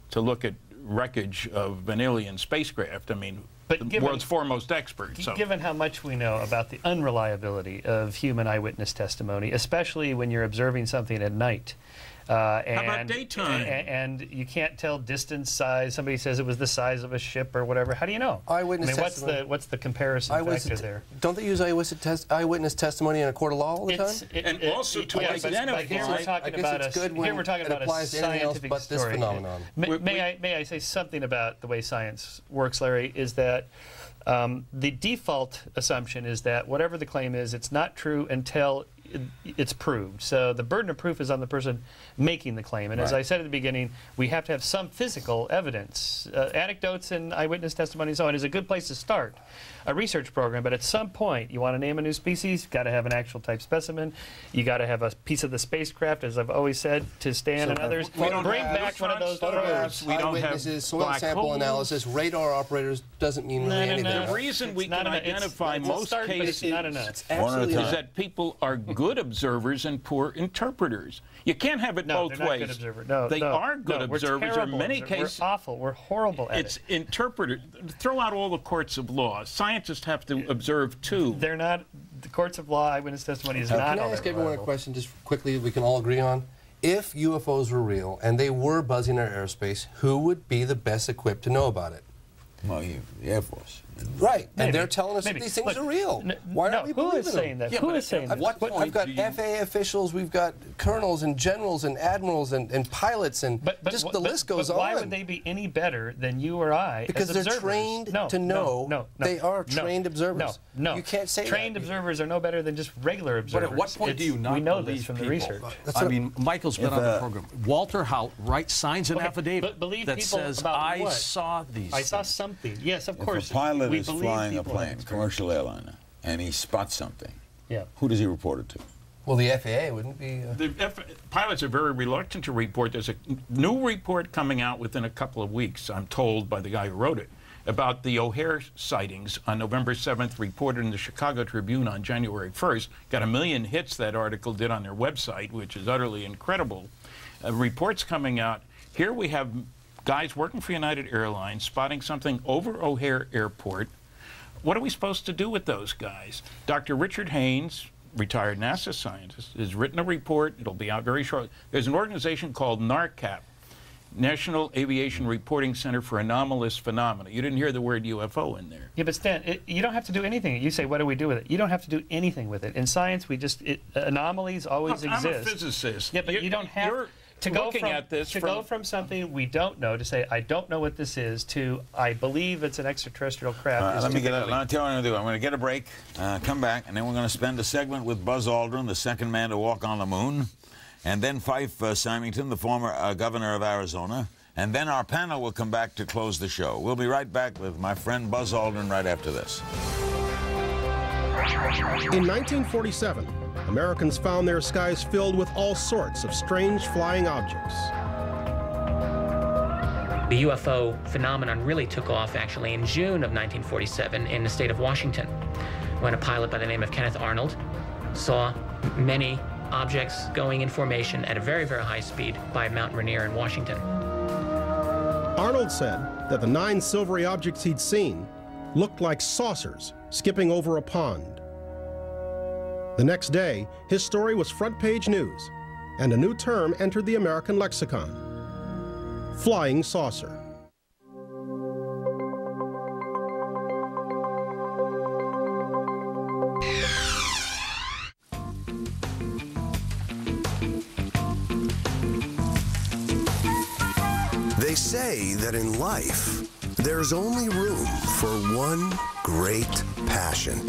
Speaker 3: to look at wreckage of an alien spacecraft. I mean,
Speaker 13: But
Speaker 3: the
Speaker 13: given,
Speaker 3: world's foremost expert. So.
Speaker 13: Given how much we know about the unreliability of human eyewitness testimony, especially when you're observing something at night. Uh, and,
Speaker 3: How about daytime?
Speaker 13: And, and you can't tell distance, size. Somebody says it was the size of a ship or whatever. How do you know?
Speaker 15: Eyewitness
Speaker 13: I mean, what's
Speaker 15: testimony.
Speaker 13: the what's the comparison
Speaker 15: Eyewitness
Speaker 13: factor there?
Speaker 15: Don't they use eyewitness, tes eyewitness testimony in a court of law all the
Speaker 13: It's,
Speaker 15: time?
Speaker 13: it,
Speaker 3: And
Speaker 13: it,
Speaker 3: also
Speaker 13: it,
Speaker 3: to
Speaker 13: yeah, but-
Speaker 3: identify-
Speaker 13: but here we're talking about
Speaker 15: it's
Speaker 13: a,
Speaker 15: good
Speaker 13: here
Speaker 15: when
Speaker 13: we're talking
Speaker 15: it
Speaker 13: about a
Speaker 15: applies to anything else
Speaker 13: scientific
Speaker 15: but this
Speaker 13: story.
Speaker 15: phenomenon.
Speaker 13: May,
Speaker 3: We-
Speaker 13: may
Speaker 3: we-
Speaker 13: I may I say something about the way science works, Larry? Is that um, the default assumption is that whatever the claim is, it's not true until it, it's proved. So the burden of proof is on the person making the claim. And as
Speaker 1: Right.
Speaker 13: I said at the beginning, we have to have some physical evidence. Uh, anecdotes and eyewitness testimony and so on is a good place to start a research program. But at some point, you want to name a new species, got to have an actual type specimen. You got to have a piece of the spacecraft, as I've always said, to Stan
Speaker 15: So
Speaker 13: and others.
Speaker 15: we don't
Speaker 13: Bring
Speaker 15: have
Speaker 13: back one of those
Speaker 15: photographs,
Speaker 13: probes.
Speaker 3: We don't have
Speaker 15: eyewitnesses, soil
Speaker 3: black
Speaker 15: sample
Speaker 3: holes.
Speaker 15: analysis, radar operators doesn't mean
Speaker 13: No,
Speaker 15: really
Speaker 13: no,
Speaker 15: anything.
Speaker 13: no.
Speaker 3: The reason we
Speaker 13: It's not
Speaker 3: can
Speaker 13: enough. It's-
Speaker 3: identify
Speaker 13: it's a
Speaker 3: most
Speaker 13: start, but it's
Speaker 3: cases
Speaker 13: not enough.
Speaker 15: It's
Speaker 1: One at a
Speaker 15: absolutely
Speaker 1: time.
Speaker 3: is that people are good observers and poor interpreters. You can't have it
Speaker 13: No,
Speaker 3: both
Speaker 13: they're not
Speaker 3: ways.
Speaker 13: good observers. No,
Speaker 3: they
Speaker 13: no,
Speaker 3: are good
Speaker 13: no, we're
Speaker 3: observers. In
Speaker 13: terrible
Speaker 3: many
Speaker 13: observers.
Speaker 3: cases,
Speaker 13: we're awful. We're horrible at
Speaker 3: it's
Speaker 13: it.
Speaker 3: interpreted. Throw out all the courts of law. Scientists have to observe too.
Speaker 13: They're not. The courts of law, eyewitness testimony is
Speaker 15: Now,
Speaker 13: not.
Speaker 15: can I
Speaker 13: all
Speaker 15: ask
Speaker 13: that
Speaker 15: everyone a
Speaker 13: reliable.
Speaker 15: question just quickly we can all agree on? If U F Os were real and they were buzzing our airspace, who would be the best equipped to know about it?
Speaker 1: Well, you, the Air Force.
Speaker 15: Right,
Speaker 13: Maybe.
Speaker 15: and they're telling us
Speaker 13: Maybe.
Speaker 15: that these things
Speaker 13: Look,
Speaker 15: are real.
Speaker 13: n-
Speaker 15: Why
Speaker 13: no,
Speaker 15: aren't we
Speaker 13: who
Speaker 15: believing
Speaker 13: is
Speaker 15: them?
Speaker 13: saying that?
Speaker 3: Yeah,
Speaker 13: Who
Speaker 3: but
Speaker 13: is saying
Speaker 3: at
Speaker 13: that?
Speaker 3: what
Speaker 15: What,
Speaker 3: point
Speaker 15: I've got
Speaker 3: do you-
Speaker 15: F A A officials, we've got colonels and generals and admirals and, and pilots and
Speaker 13: But, but,
Speaker 15: just
Speaker 13: wh-
Speaker 15: the
Speaker 13: but-
Speaker 15: list goes
Speaker 13: but
Speaker 15: on.
Speaker 13: why would they be any better than you or I?
Speaker 15: Because
Speaker 13: as
Speaker 15: they're
Speaker 13: observers?
Speaker 15: trained
Speaker 13: no,
Speaker 15: to
Speaker 13: no,
Speaker 15: know
Speaker 13: no, no,
Speaker 15: they are
Speaker 13: no,
Speaker 15: trained observers.
Speaker 13: No, no.
Speaker 15: You can't say
Speaker 13: trained
Speaker 15: that.
Speaker 13: observers are no better than just regular
Speaker 9: But
Speaker 13: observers.
Speaker 9: at what point do
Speaker 13: It's-
Speaker 9: you not
Speaker 13: We know
Speaker 9: believe
Speaker 13: this from
Speaker 9: people?
Speaker 13: the research.
Speaker 15: That's
Speaker 9: I
Speaker 15: what-
Speaker 9: mean, Michael's been
Speaker 1: If,
Speaker 9: on the
Speaker 1: uh,
Speaker 9: program. Walter Hout writes, signs an
Speaker 13: Okay,
Speaker 9: affidavit
Speaker 13: but believe
Speaker 9: that
Speaker 13: people
Speaker 9: says,
Speaker 13: about
Speaker 9: I
Speaker 13: what?
Speaker 9: saw these
Speaker 13: I saw
Speaker 9: things."
Speaker 13: something. Yes, of
Speaker 1: If
Speaker 13: course.
Speaker 1: a pilot
Speaker 13: we
Speaker 1: is
Speaker 13: believe
Speaker 1: flying a
Speaker 13: people
Speaker 1: plane,
Speaker 13: experts.
Speaker 1: commercial airliner, and he spots something,
Speaker 13: Yeah.
Speaker 1: who does he report it to?
Speaker 15: Well, the F A A wouldn't be... Uh,
Speaker 3: The F pilots are very reluctant to report. There's a new report coming out within a couple of weeks, I'm told by the guy who wrote it, about the O'Hare sightings on November seventh, reported in the Chicago Tribune on January first. Got a million hits that article did on their website, which is utterly incredible. Uh, reports coming out. Here we have guys working for United Airlines spotting something over O'Hare Airport. What are we supposed to do with those guys? Doctor Richard Haynes, retired NASA scientist, has written a report. It'll be out very shortly. There's an organization called NARCAP, National Aviation Reporting Center for Anomalous Phenomena. You didn't hear the word U F O in there.
Speaker 13: Yeah, but Stan, it, you don't have to do anything. You say, what do we do with it? You don't have to do anything with it. In science, we just, it, anomalies always
Speaker 3: Look,
Speaker 13: exist.
Speaker 3: I'm a physicist.
Speaker 13: Yeah, but you,
Speaker 3: You-
Speaker 13: don't have
Speaker 3: you're
Speaker 13: to go
Speaker 3: looking
Speaker 13: from,
Speaker 3: at this
Speaker 13: to
Speaker 3: from-
Speaker 13: go from something we don't know to say, I don't know what this is, to I believe it's an extraterrestrial craft.
Speaker 1: Uh,
Speaker 13: is
Speaker 1: let me get. A,
Speaker 13: typically-
Speaker 1: let me tell you what I'm going to do. I'm going to get a break, uh, come back, and then we're going to spend a segment with Buzz Aldrin, the second man to walk on the moon, and then Fife uh, Symington, the former uh, governor of Arizona, and then our panel will come back to close the show. We'll be right back with my friend Buzz Aldrin right after this.
Speaker 12: In nineteen forty-seven, Americans found their skies filled with all sorts of strange flying objects.
Speaker 17: The U F O phenomenon really took off actually in June of nineteen forty-seven in the state of Washington, when a pilot by the name of Kenneth Arnold saw many objects going in formation at a very, very high speed by Mount Rainier in Washington.
Speaker 12: Arnold said that the nine silvery objects he'd seen looked like saucers skipping over a pond. The next day, his story was front-page news, and a new term entered the American lexicon: flying saucer.
Speaker 19: They say that in life, there's only room for one great passion.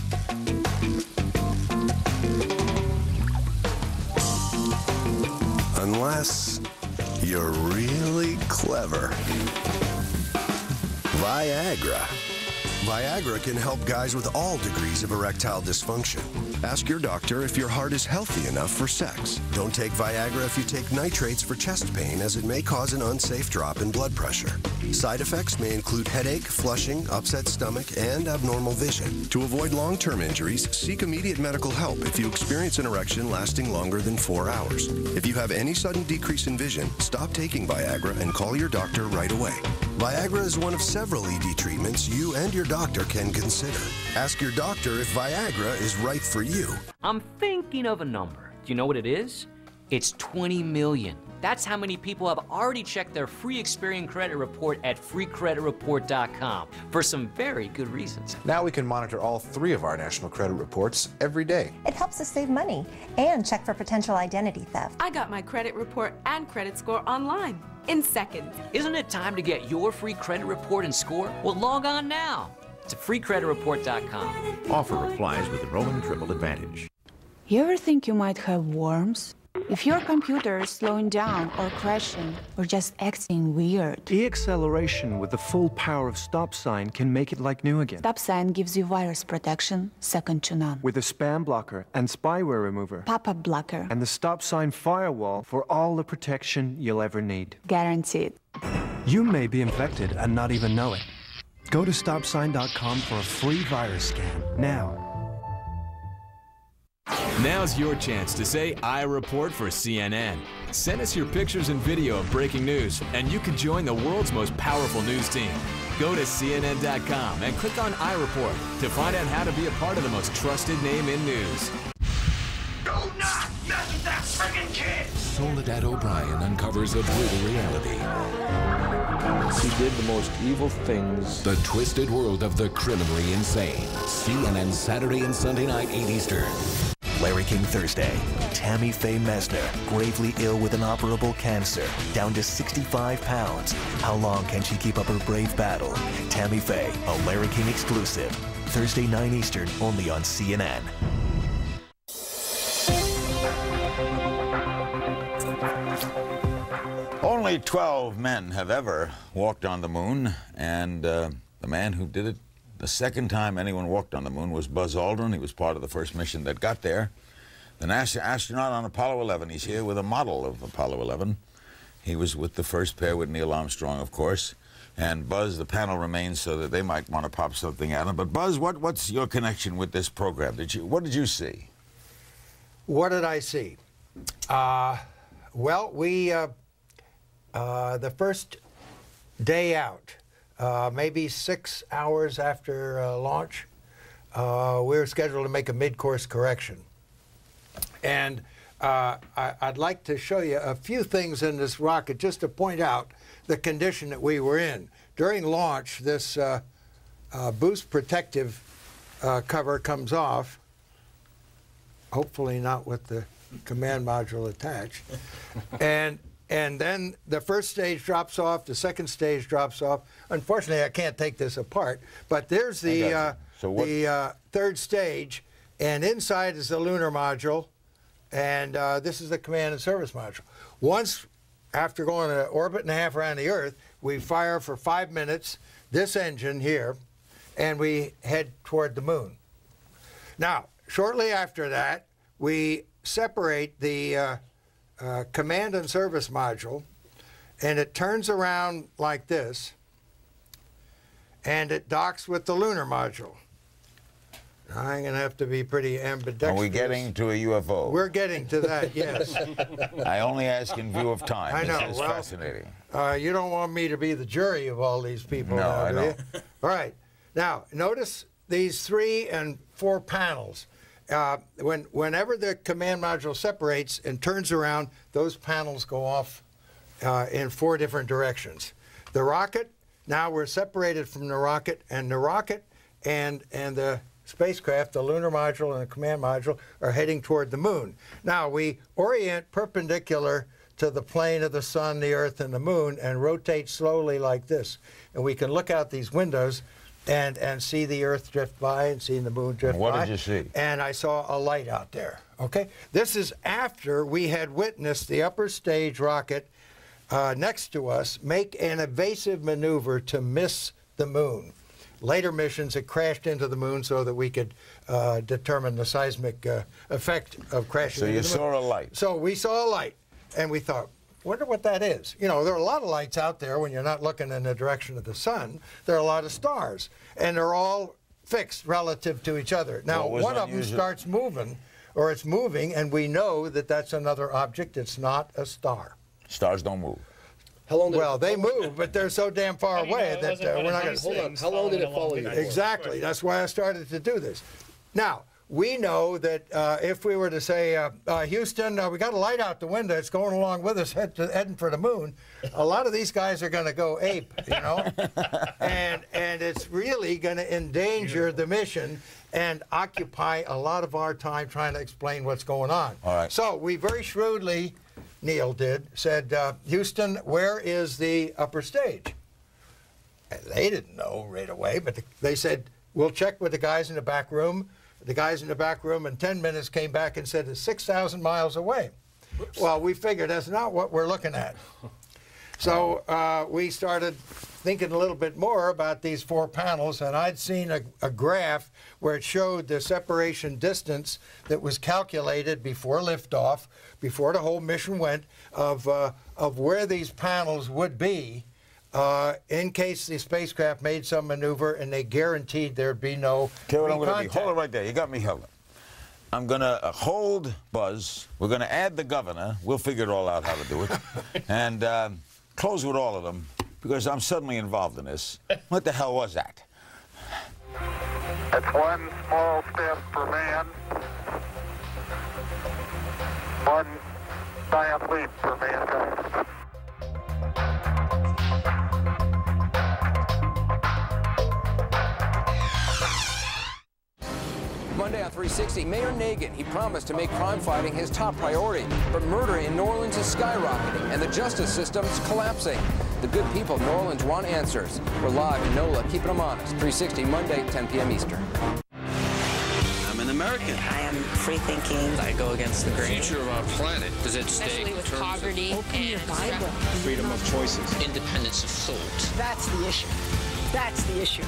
Speaker 19: Unless you're really clever. Viagra. Viagra can help guys with all degrees of erectile dysfunction. Ask your doctor if your heart is healthy enough for sex. Don't take Viagra if you take nitrates for chest pain, as it may cause an unsafe drop in blood pressure. Side effects may include headache, flushing, upset stomach, and abnormal vision. To avoid long-term injuries, seek immediate medical help if you experience an erection lasting longer than four hours. If you have any sudden decrease in vision, stop taking Viagra and call your doctor right away. Viagra is one of several E D treatments you and your doctor can consider. Ask your doctor if Viagra is right for you.
Speaker 5: I'm thinking of a number. Do you know what it is? It's twenty million. That's how many people have already checked their free Experian credit report at free credit report dot com for some very good reasons.
Speaker 6: Now we can monitor all three of our national credit reports every day.
Speaker 20: It helps us save money and check for potential identity theft.
Speaker 21: I got my credit report and credit score online in seconds.
Speaker 5: Isn't it time to get your free credit report and score? Well, log on now to free credit report dot com.
Speaker 22: Offer applies with the Roman Triple Advantage.
Speaker 23: You ever think you might have worms? If your computer is slowing down or crashing or just acting weird.
Speaker 27: E-acceleration with the full power of stop sign can make it like new again.
Speaker 23: Stop sign gives you virus protection, second to none.
Speaker 27: With a spam blocker and spyware remover.
Speaker 23: Pop-up blocker.
Speaker 27: And the stop sign firewall for all the protection you'll ever need.
Speaker 23: Guaranteed.
Speaker 27: You may be infected and not even know it. Go to stop sign dot com for a free virus scan now.
Speaker 26: Now's your chance to say I report for C N N. Send us your pictures and video of breaking news, and you can join the world's most powerful news team. Go to C N N dot com and click on I report to find out how to be a part of the most trusted name in news.
Speaker 28: Do not mess with that friggin' kid!
Speaker 26: Soledad O'Brien uncovers a brutal reality.
Speaker 11: He did the most evil things.
Speaker 26: The twisted world of the criminally insane. C N N Saturday and Sunday night, eight Eastern.
Speaker 29: Larry King Thursday. Tammy Faye Mesner, gravely ill with inoperable cancer, down to sixty-five pounds. How long can she keep up her brave battle? Tammy Faye, a Larry King exclusive. Thursday, nine Eastern, only on C N N.
Speaker 1: Only twelve men have ever walked on the moon, and uh, the man who did it the second time anyone walked on the moon was Buzz Aldrin. He was part of the first mission that got there. The NASA astronaut on Apollo eleven. He's here with a model of Apollo eleven. He was with the first pair with Neil Armstrong, of course. And Buzz, the panel remains so that they might want to pop something at him. But Buzz, what, what's your connection with this program? Did you, what did you see?
Speaker 30: What did I see? Uh, well, we, uh, uh, the first day out, Uh, maybe six hours after uh, launch, uh, we were scheduled to make a mid-course correction. And uh, I, I'd like to show you a few things in this rocket just to point out the condition that we were in. During launch, this uh, uh, boost protective uh, cover comes off, hopefully not with the command module attached. and And then the first stage drops off, the second stage drops off. Unfortunately, I can't take this apart, but there's the, uh,
Speaker 1: so what,
Speaker 30: the uh, third stage, and inside is the lunar module, and uh, this is the command and service module. Once, after going an orbit and a half around the Earth, we fire for five minutes, this engine here, and we head toward the moon. Now, shortly after that, we separate the uh, Uh, command and service module, and it turns around like this, and it docks with the lunar module. Now, I'm going to have to be pretty ambidextrous.
Speaker 1: Are we getting to a U F O?
Speaker 30: We're getting to that, yes.
Speaker 1: I only ask in view of time.
Speaker 30: I know.
Speaker 1: This is
Speaker 30: well,
Speaker 1: fascinating.
Speaker 30: Uh, you don't want me to be the jury of all these people
Speaker 1: No,
Speaker 30: now,
Speaker 1: I
Speaker 30: do
Speaker 1: don't.
Speaker 30: you? All right. Now, notice these three and four panels. Uh, when, whenever the command module separates and turns around, those panels go off uh, in four different directions. The rocket, now we're separated from the rocket, and the rocket and, and the spacecraft, the lunar module and the command module, are heading toward the moon. Now, we orient perpendicular to the plane of the sun, the earth, and the moon, and rotate slowly like this. And we can look out these windows And, and see the Earth drift by and see the moon drift
Speaker 1: what
Speaker 30: by.
Speaker 1: What did you see?
Speaker 30: And I saw a light out there, okay? This is after we had witnessed the upper stage rocket uh, next to us make an evasive maneuver to miss the moon. later missions, it crashed into the moon so that we could uh, determine the seismic uh, effect of crashing
Speaker 1: So
Speaker 30: into
Speaker 1: you
Speaker 30: the
Speaker 1: saw
Speaker 30: moon.
Speaker 1: a light.
Speaker 30: So we saw a light, and we thought, wonder what that is. You know, there are a lot of lights out there when you're not looking in the direction of the sun. There are a lot of stars, and they're all fixed relative to each other. Now,
Speaker 1: What was
Speaker 30: one of them
Speaker 1: unusual?
Speaker 30: starts moving, or it's moving, and we know that that's another object. It's not a star.
Speaker 1: Stars don't move.
Speaker 15: How long did
Speaker 30: Well,
Speaker 15: it,
Speaker 30: they move, but they're so damn far
Speaker 13: How do you
Speaker 30: away
Speaker 13: know it
Speaker 30: that
Speaker 13: wasn't
Speaker 30: uh,
Speaker 13: one
Speaker 30: we're
Speaker 13: of
Speaker 30: not going
Speaker 13: those
Speaker 30: to see
Speaker 15: Hold
Speaker 30: it.
Speaker 15: on. How long did it follow you?
Speaker 30: Exactly. That's why I started to do this. Now, we know that uh, if we were to say, uh, uh, Houston, uh, we got a light out the window, it's going along with us, head to, heading for the moon, a lot of these guys are going to go ape, you know? and, and it's really going to endanger the mission and occupy a lot of our time trying to explain what's going on.
Speaker 1: All right.
Speaker 30: So we very shrewdly, Neil did, said, uh, Houston, where is the upper stage? And they didn't know right away, but the, they said, we'll check with the guys in the back room. The guys in the back room in ten minutes came back and said it's six thousand miles away. Oops. Well, we figured that's not what we're looking at. So uh, we started thinking a little bit more about these four panels, and I'd seen a, a graph where it showed the separation distance that was calculated before liftoff, before the whole mission went, of, uh, of where these panels would be uh, in case the spacecraft made some maneuver, and they guaranteed there'd be no
Speaker 1: Okay, what I'm going to do,
Speaker 30: contact.
Speaker 1: hold it right there. You got me held up. I'm going to uh, hold Buzz. We're going to add the governor. We'll figure it all out how to do it. and um, close with all of them, because I'm suddenly involved in this. What the hell was that?
Speaker 2: It's one small step for man, one giant leap for mankind.
Speaker 4: Monday on three sixty, Mayor Nagin, he promised to make crime fighting his top priority. But murder in New Orleans is skyrocketing, and the justice system's collapsing. The good people of New Orleans want answers. We're live in NOLA, keeping them honest. three sixty, Monday, ten p m Eastern.
Speaker 7: I'm an American.
Speaker 8: I am free-thinking.
Speaker 7: I go against the grain. The future of our planet is at stake.
Speaker 8: Especially with poverty and Bible.
Speaker 7: Freedom of choices. Independence of thought.
Speaker 8: That's the issue. That's the issue.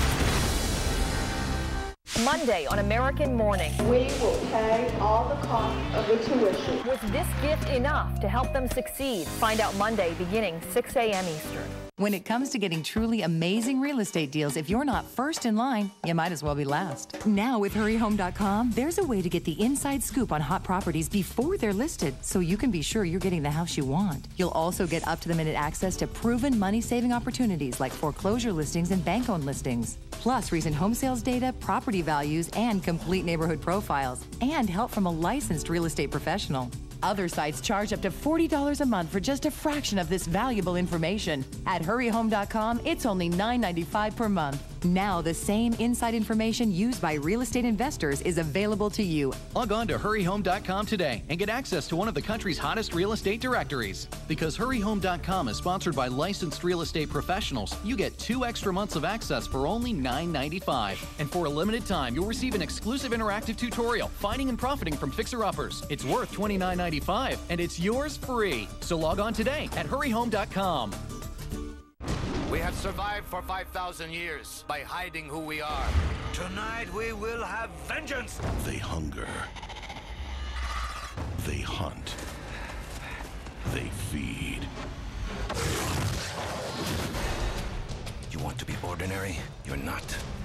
Speaker 10: Monday on American Morning.
Speaker 14: We will pay all the cost of the tuition.
Speaker 10: Was this gift enough to help them succeed? Find out Monday beginning six a m Eastern.
Speaker 16: When it comes to getting truly amazing real estate deals, if you're not first in line, you might as well be last. Now with hurry home dot com, there's a way to get the inside scoop on hot properties before they're listed, so you can be sure you're getting the house you want. You'll also get up-to-the-minute access to proven money-saving opportunities like foreclosure listings and bank-owned listings, plus recent home sales data, property values, and complete neighborhood profiles, and help from a licensed real estate professional. Other sites charge up to forty dollars a month for just a fraction of this valuable information. At hurry home dot com, it's only nine ninety-five per month. Now, the same inside information used by real estate investors is available to you.
Speaker 18: Log on to hurry home dot com today and get access to one of the country's hottest real estate directories. Because hurry home dot com is sponsored by licensed real estate professionals, you get two extra months of access for only nine ninety-five. And for a limited time, you'll receive an exclusive interactive tutorial, Finding and Profiting from Fixer-Uppers. It's worth twenty-nine ninety-five, and it's yours free. So log on today at hurry home dot com.
Speaker 24: We have survived for five thousand years by hiding who we are. Tonight we will have vengeance.
Speaker 25: They hunger. They hunt. They feed.
Speaker 24: You want to be ordinary? You're not.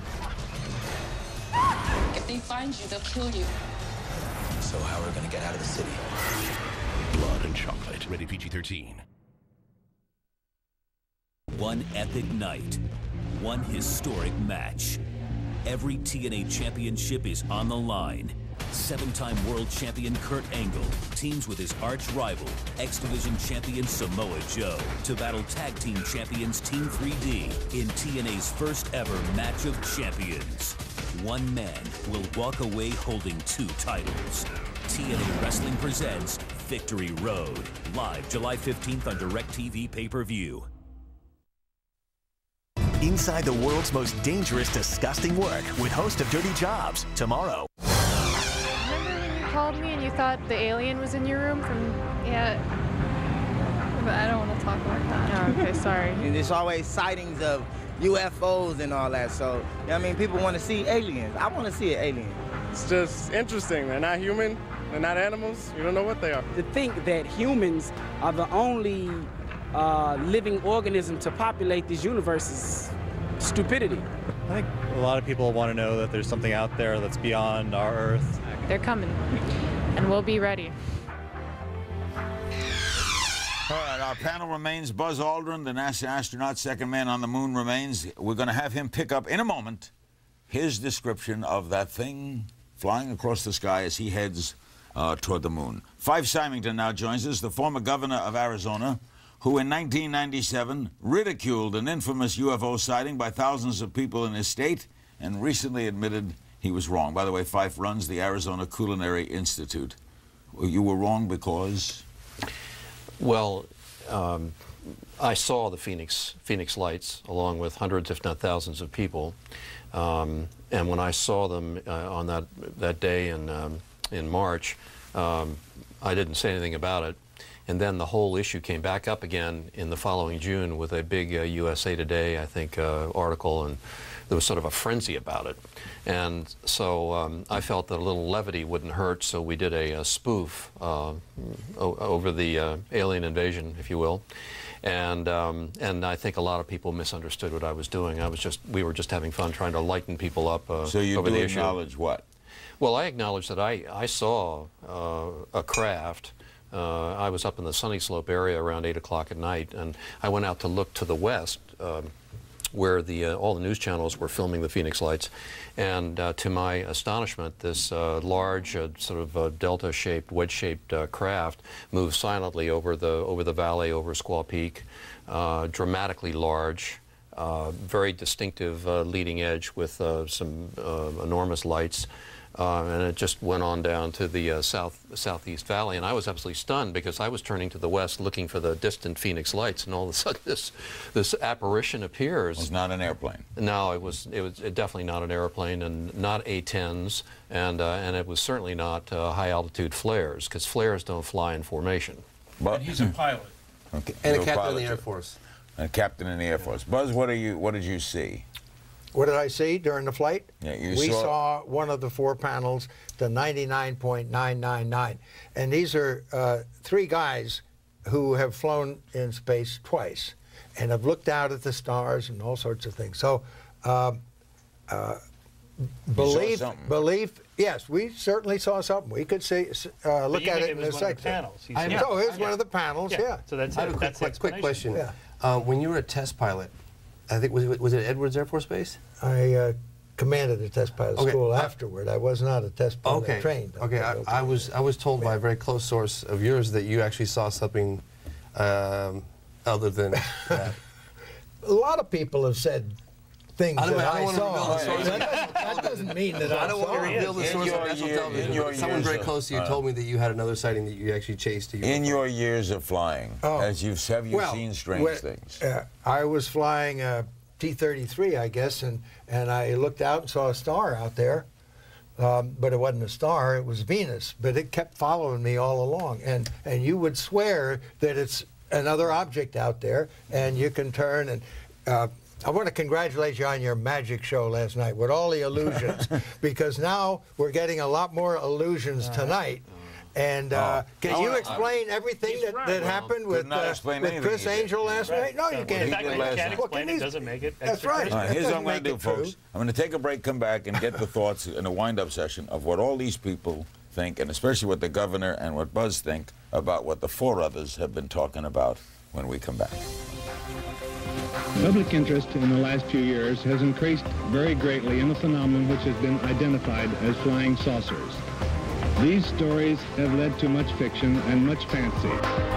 Speaker 31: If they find you, they'll kill you.
Speaker 24: So how are we going to get out of the city?
Speaker 25: Blood and chocolate. Rated P G thirteen.
Speaker 32: One epic night, one historic match. Every T N A championship is on the line. Seven-time world champion Kurt Angle teams with his arch rival, X Division champion Samoa Joe, to battle tag team champions Team three D in T N A's first ever match of champions. One man will walk away holding two titles. T N A Wrestling presents Victory Road, live July fifteenth on DirecTV pay-per-view.
Speaker 29: Inside the world's most dangerous, disgusting work with host of Dirty Jobs, tomorrow.
Speaker 33: Remember when you called me and you thought the alien was in your room from, yeah, but I don't want to talk about that. Oh, okay, sorry.
Speaker 34: And there's always sightings of
Speaker 3: U F Os and all that. So, you know what I mean, people want to see aliens. I want to see an alien.
Speaker 5: It's just interesting. They're not human. They're not animals. You don't know what they are.
Speaker 6: To think that humans are the only uh, living organism to populate this universe is stupidity.
Speaker 9: I think a lot of people want to know that there's something out there that's beyond our Earth.
Speaker 33: They're coming, and we'll be ready.
Speaker 1: All right, our panel remains. Buzz Aldrin, the NASA astronaut, second man on the moon, remains. We're going to have him pick up in a moment his description of that thing flying across the sky as he heads uh, toward the moon. Fife Symington now joins us, the former governor of Arizona, who in nineteen ninety-seven ridiculed an infamous U F O sighting by thousands of people in his state and recently admitted he was wrong. By the way, Fife runs the Arizona Culinary Institute. You were wrong because?
Speaker 12: Well, um, I saw the Phoenix, Phoenix lights along with hundreds, if not thousands of people. Um, and when I saw them uh, on that, that day in, um, in March, um, I didn't say anything about it. And then the whole issue came back up again in the following June with a big uh, U S A Today, I think, uh, article, and there was sort of a frenzy about it. And so um, I felt that a little levity wouldn't hurt, so we did a, a spoof uh, o over the uh, alien invasion, if you will. And, um, and I think a lot of people misunderstood what I was doing. I was just, we were just having fun trying to lighten people up uh,
Speaker 1: so you
Speaker 12: over
Speaker 1: do
Speaker 12: the issue.
Speaker 1: acknowledge what?
Speaker 12: Well, I acknowledge that I, I saw uh, a craft. Uh, I was up in the Sunny Slope area around eight o'clock at night, and I went out to look to the west, um, where the, uh, all the news channels were filming the Phoenix lights. And uh, to my astonishment, this uh, large, uh, sort of uh, delta-shaped, wedge-shaped uh, craft moved silently over the, over the valley, over Squaw Peak, uh, dramatically large, uh, very distinctive uh, leading edge with uh, some uh, enormous lights. Uh, and it just went on down to the uh, south southeast valley, and I was absolutely stunned because I was turning to the west looking for the distant Phoenix lights, and all of a sudden this this apparition appears.
Speaker 1: It was not an airplane.
Speaker 12: No, it was it was definitely not an airplane, and not A tens, and uh, and it was certainly not uh, high altitude flares, because flares don't fly in formation.
Speaker 1: But
Speaker 17: and he's a pilot.
Speaker 1: Okay.
Speaker 15: And
Speaker 1: You're
Speaker 15: a captain
Speaker 1: pilot
Speaker 15: in the Air
Speaker 1: too.
Speaker 15: Force.
Speaker 1: And a captain in the Air Force. Buzz, what are you? What did you see?
Speaker 30: What did I see during the flight?
Speaker 1: Yeah, you
Speaker 30: we
Speaker 1: saw,
Speaker 30: saw one of the four panels, the ninety-nine point nine nine nine. And these are uh, three guys who have flown in space twice and have looked out at the stars and all sorts of things. So, uh, uh, belief, belief, yes, we certainly saw something. We could see, uh, look at it, it in a second.
Speaker 13: I
Speaker 30: know, oh, it was one of the panels, yeah. yeah.
Speaker 13: So that's
Speaker 15: I have
Speaker 13: it.
Speaker 15: a quick,
Speaker 13: That's
Speaker 15: quick, quick question.
Speaker 30: Yeah.
Speaker 15: Uh, when you were a test pilot, I think, was it, was it Edwards Air Force Base?
Speaker 30: I uh, commanded a test pilot
Speaker 15: okay.
Speaker 30: school
Speaker 15: I,
Speaker 30: afterward. I was not a test pilot
Speaker 15: okay.
Speaker 30: trained.
Speaker 15: Okay, I, I was I was told by a very close source of yours that you actually saw something um, other than that.
Speaker 30: A lot of people have said things
Speaker 15: I don't,
Speaker 30: that
Speaker 15: I don't
Speaker 30: I saw.
Speaker 15: saw.
Speaker 30: that, doesn't, that doesn't mean that I,
Speaker 15: I don't
Speaker 30: saw.
Speaker 15: want to reveal the source of national
Speaker 1: year,
Speaker 15: television. Someone very close to you
Speaker 1: uh,
Speaker 15: told me that you had another sighting that you actually chased. To
Speaker 1: in your years of flying,
Speaker 30: oh.
Speaker 1: as you've have you
Speaker 30: well,
Speaker 1: seen strange
Speaker 30: when,
Speaker 1: things?
Speaker 30: Uh, I was flying a T thirty-three, I guess, and, and I looked out and saw a star out there. Um, but it wasn't a star, it was Venus. But it kept following me all along. And, and you would swear that it's another object out there, and you can turn and... Uh, I want to congratulate you on your magic show last night with all the illusions, because now we're getting a lot more illusions tonight. And uh,
Speaker 1: oh.
Speaker 30: can
Speaker 1: oh,
Speaker 30: you
Speaker 1: uh,
Speaker 30: explain everything that,
Speaker 1: right.
Speaker 30: that
Speaker 1: well,
Speaker 30: happened with, uh, with Chris Angel last
Speaker 13: right.
Speaker 30: night? No, you can't.
Speaker 13: The fact that you can't explain
Speaker 30: well,
Speaker 13: it doesn't make it
Speaker 30: That's right.
Speaker 1: All right, here's what I'm going to do,
Speaker 30: true.
Speaker 1: folks. I'm going to take a break, come back, and get the thoughts in a wind-up session of what all these people think, and especially what the governor and what Buzz think about what the four others have been talking about when we come back.
Speaker 19: Public interest in the last few years has increased very greatly in the phenomenon which has been identified as flying saucers. These stories have led to much fiction and much fancy.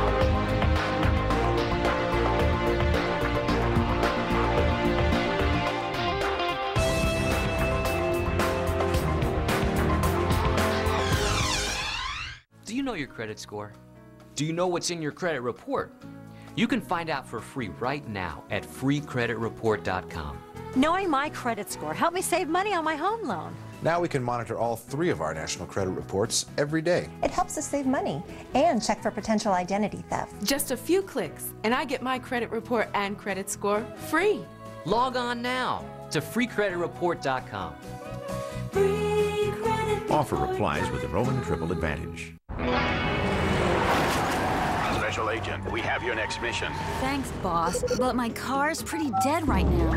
Speaker 20: Do you know your credit score? Do you know what's in your credit report? You can find out for free right now at free credit report dot com.
Speaker 21: Knowing my credit score helped me save money on my home loan.
Speaker 22: Now we can monitor all three of our national credit reports every day.
Speaker 23: It helps us save money and check for potential identity theft.
Speaker 27: Just a few clicks, and I get my credit report and credit score free.
Speaker 20: Log on now to free credit report dot com.
Speaker 25: Offer applies with the Roman Triple Advantage.
Speaker 2: Special Agent, we have your next mission.
Speaker 21: Thanks, boss, but my car's pretty dead right now.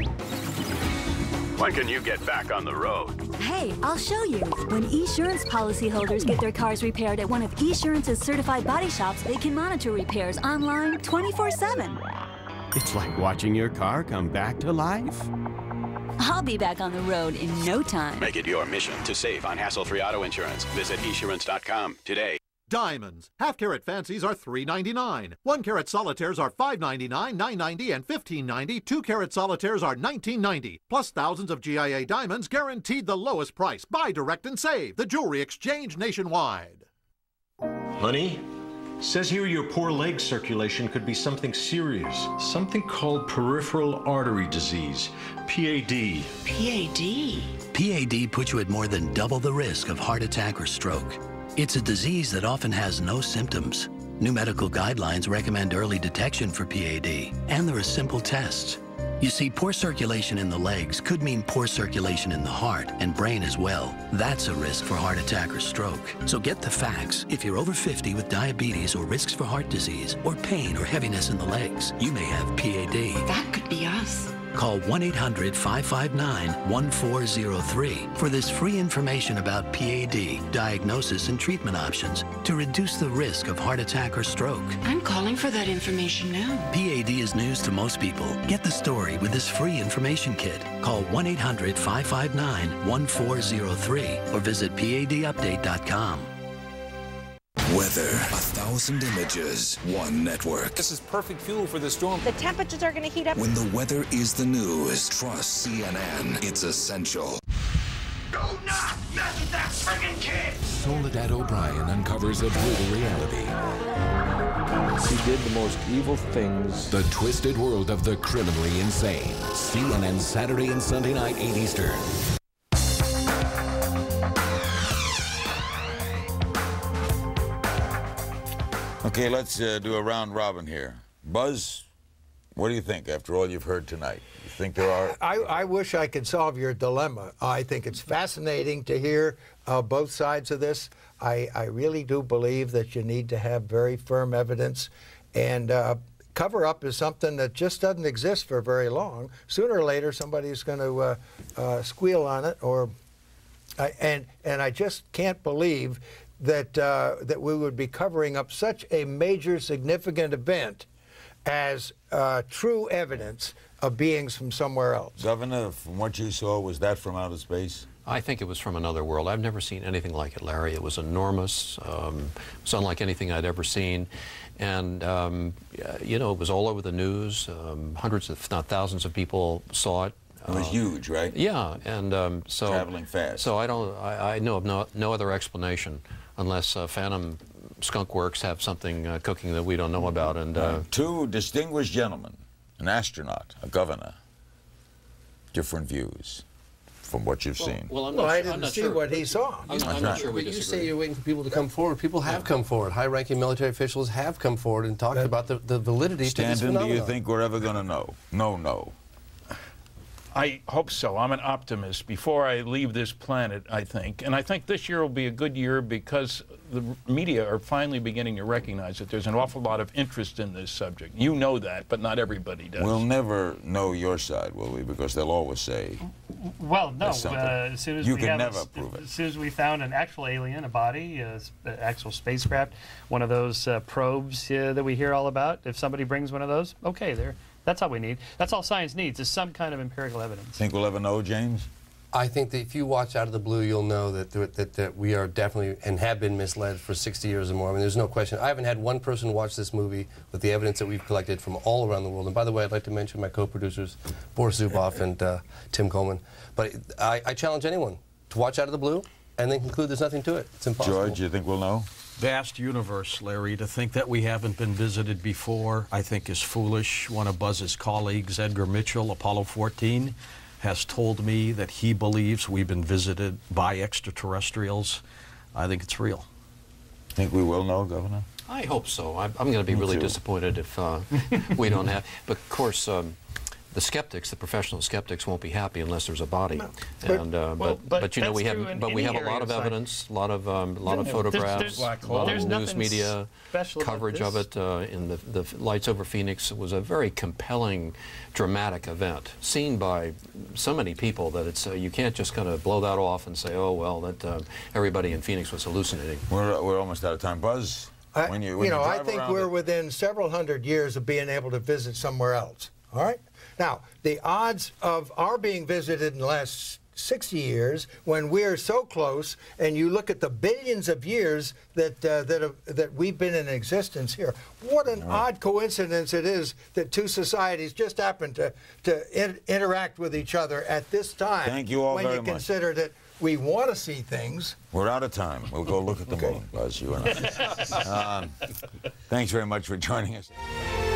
Speaker 2: When can you get back on the road?
Speaker 21: Hey, I'll show you. When Esurance policyholders get their cars repaired at one of Esurance's certified body shops, they can monitor repairs online twenty-four seven.
Speaker 25: It's like watching your car come back to life.
Speaker 21: I'll be back on the road in no time.
Speaker 2: Make it your mission to save on hassle-free auto insurance. Visit esurance dot com today.
Speaker 4: Diamonds. Half-carat fancies are three ninety-nine. One-carat solitaires are five ninety-nine, nine ninety, and fifteen ninety. Two-carat solitaires are nineteen ninety. Plus thousands of G I A diamonds guaranteed the lowest price. Buy direct and save. The Jewelry Exchange nationwide.
Speaker 7: Honey, says here your poor leg circulation could be something serious. Something called peripheral artery disease, P A D.
Speaker 8: P A D?
Speaker 10: P A D puts you at more than double the risk of heart attack or stroke. It's a disease that often has no symptoms. New medical guidelines recommend early detection for P A D, and there are simple tests. You see, poor circulation in the legs could mean poor circulation in the heart and brain as well. That's a risk for heart attack or stroke. So get the facts. If you're over fifty with diabetes or risks for heart disease or pain or heaviness in the legs, you may have P A D.
Speaker 8: That could be us.
Speaker 10: Call one eight hundred, five five nine, one four zero three for this free information about P A D, diagnosis and treatment options to reduce the risk of heart attack or stroke.
Speaker 8: I'm calling for that information now.
Speaker 10: P A D is news to most people. Get the story with this free information kit. Call one eight hundred, five five nine, one four zero three or visit P A D update dot com.
Speaker 11: Weather, a thousand images, one network.
Speaker 14: This is perfect fuel for the storm.
Speaker 16: The temperatures are going to heat up.
Speaker 11: When the weather is the news, trust C N N. It's essential.
Speaker 24: Do not mess with that friggin' kid!
Speaker 25: Soledad O'Brien uncovers a brutal reality.
Speaker 17: He did the most evil things.
Speaker 25: The twisted world of the criminally insane. C N N Saturday and Sunday night, eight Eastern.
Speaker 1: Okay, let's uh, do a round robin here. Buzz, what do you think after all you've heard tonight? You think there are...
Speaker 30: I, I wish I could solve your dilemma. I think it's fascinating to hear uh, both sides of this. I, I really do believe that you need to have very firm evidence. And uh, cover-up is something that just doesn't exist for very long. Sooner or later, somebody's going to uh, uh, squeal on it. Or, I, and, and I just can't believe that uh, that we would be covering up such a major, significant event as uh, true evidence of beings from somewhere else.
Speaker 1: Governor, from what you saw, was that from outer space?
Speaker 12: I think it was from another world. I've never seen anything like it, Larry. It was enormous. Um, it was unlike anything I'd ever seen. And, um, you know, it was all over the news. Um, hundreds, if not thousands of people saw it.
Speaker 1: It was uh, huge, right?
Speaker 12: Yeah, and um, so...
Speaker 1: Traveling fast.
Speaker 12: So I don't, I, I know of no, no other explanation unless uh, Phantom Skunk Works have something uh, cooking that we don't know about. And uh,
Speaker 1: two distinguished gentlemen, an astronaut, a governor, different views from what you've
Speaker 15: well,
Speaker 1: seen.
Speaker 15: Well, I'm
Speaker 30: well
Speaker 15: not
Speaker 30: I
Speaker 15: sure,
Speaker 30: didn't
Speaker 15: I'm not
Speaker 30: see
Speaker 15: sure.
Speaker 30: what he saw.
Speaker 15: I'm, I'm, I'm not sure we disagree. You say you're waiting for people to come forward. People have yeah. come forward. High-ranking military officials have come forward and talked that, about the, the validity of this phenomenon.
Speaker 1: Do you think we're ever going to know? No, no.
Speaker 18: I hope so. I'm an optimist before I leave this planet, I think. And I think this year will be a good year because the media are finally beginning to recognize that there's an awful lot of interest in this subject. You know that, but not everybody does.
Speaker 1: We'll never know your side, will we? Because they'll always say...
Speaker 13: Well, no. Uh, as soon as
Speaker 1: you
Speaker 13: we
Speaker 1: can
Speaker 13: have
Speaker 1: never
Speaker 13: a,
Speaker 1: prove it.
Speaker 13: As soon as we found an actual alien, a body, an actual spacecraft, one of those uh, probes uh, that we hear all about, if somebody brings one of those, okay, there. That's all we need. That's all science needs, is some kind of empirical evidence.
Speaker 1: Think we'll ever know, James?
Speaker 15: I think that if you watch Out of the Blue, you'll know that, that, that we are definitely and have been misled for sixty years or more. I mean, there's no question. I haven't had one person watch this movie with the evidence that we've collected from all around the world. And by the way, I'd like to mention my co-producers, Boris Zuboff and uh, Tim Coleman. But I, I challenge anyone to watch Out of the Blue and then conclude there's nothing to it. It's impossible.
Speaker 1: George, you think we'll know?
Speaker 26: Vast universe, Larry. To think that we haven't been visited before, I think is foolish. One of Buzz's colleagues, Edgar Mitchell, Apollo fourteen, has told me that he believes we've been visited by extraterrestrials. I think it's real.
Speaker 1: Think we will know, Governor?
Speaker 12: I hope so. I'm, I'm going to be
Speaker 1: Me
Speaker 12: really
Speaker 1: too.
Speaker 12: disappointed if uh, we don't have. But of course, um, the skeptics, the professional skeptics, won't be happy unless there's a body.
Speaker 13: No.
Speaker 12: And uh,
Speaker 13: Well,
Speaker 12: but,
Speaker 13: but
Speaker 12: but you know we
Speaker 13: that's
Speaker 12: have
Speaker 13: true in
Speaker 12: but we
Speaker 13: any
Speaker 12: have a lot
Speaker 13: area
Speaker 12: of
Speaker 13: of science.
Speaker 12: evidence, a lot of um, a lot of
Speaker 13: There's-
Speaker 12: photographs,
Speaker 13: there's-
Speaker 12: a lot
Speaker 13: there's
Speaker 12: of news
Speaker 13: nothing
Speaker 12: media
Speaker 13: special about
Speaker 12: coverage of
Speaker 13: this.
Speaker 12: it. Uh, in the the Lights Over Phoenix, it was a very compelling, dramatic event, seen by so many people that it's uh, you can't just kind of blow that off and say, oh well, that uh, everybody in Phoenix was hallucinating.
Speaker 1: We're we're almost out of time, Buzz.
Speaker 30: I,
Speaker 1: when you
Speaker 30: you
Speaker 1: when
Speaker 30: know, I
Speaker 1: drive
Speaker 30: think
Speaker 1: around
Speaker 30: we're
Speaker 1: it-
Speaker 30: within several hundred years of being able to visit somewhere else. All right? Now, the odds of our being visited in the last sixty years, when we're so close, and you look at the billions of years that uh, that have, that we've been in existence here, what an odd coincidence it is that two societies just happen to to in, interact with each other at this time.
Speaker 1: Thank you all
Speaker 30: when
Speaker 1: very
Speaker 30: you
Speaker 1: much.
Speaker 30: consider that we want to see things.
Speaker 1: We're out of time. We'll go look at the
Speaker 30: Okay.
Speaker 1: moon, Buzz, you and I. um, thanks very much for joining us.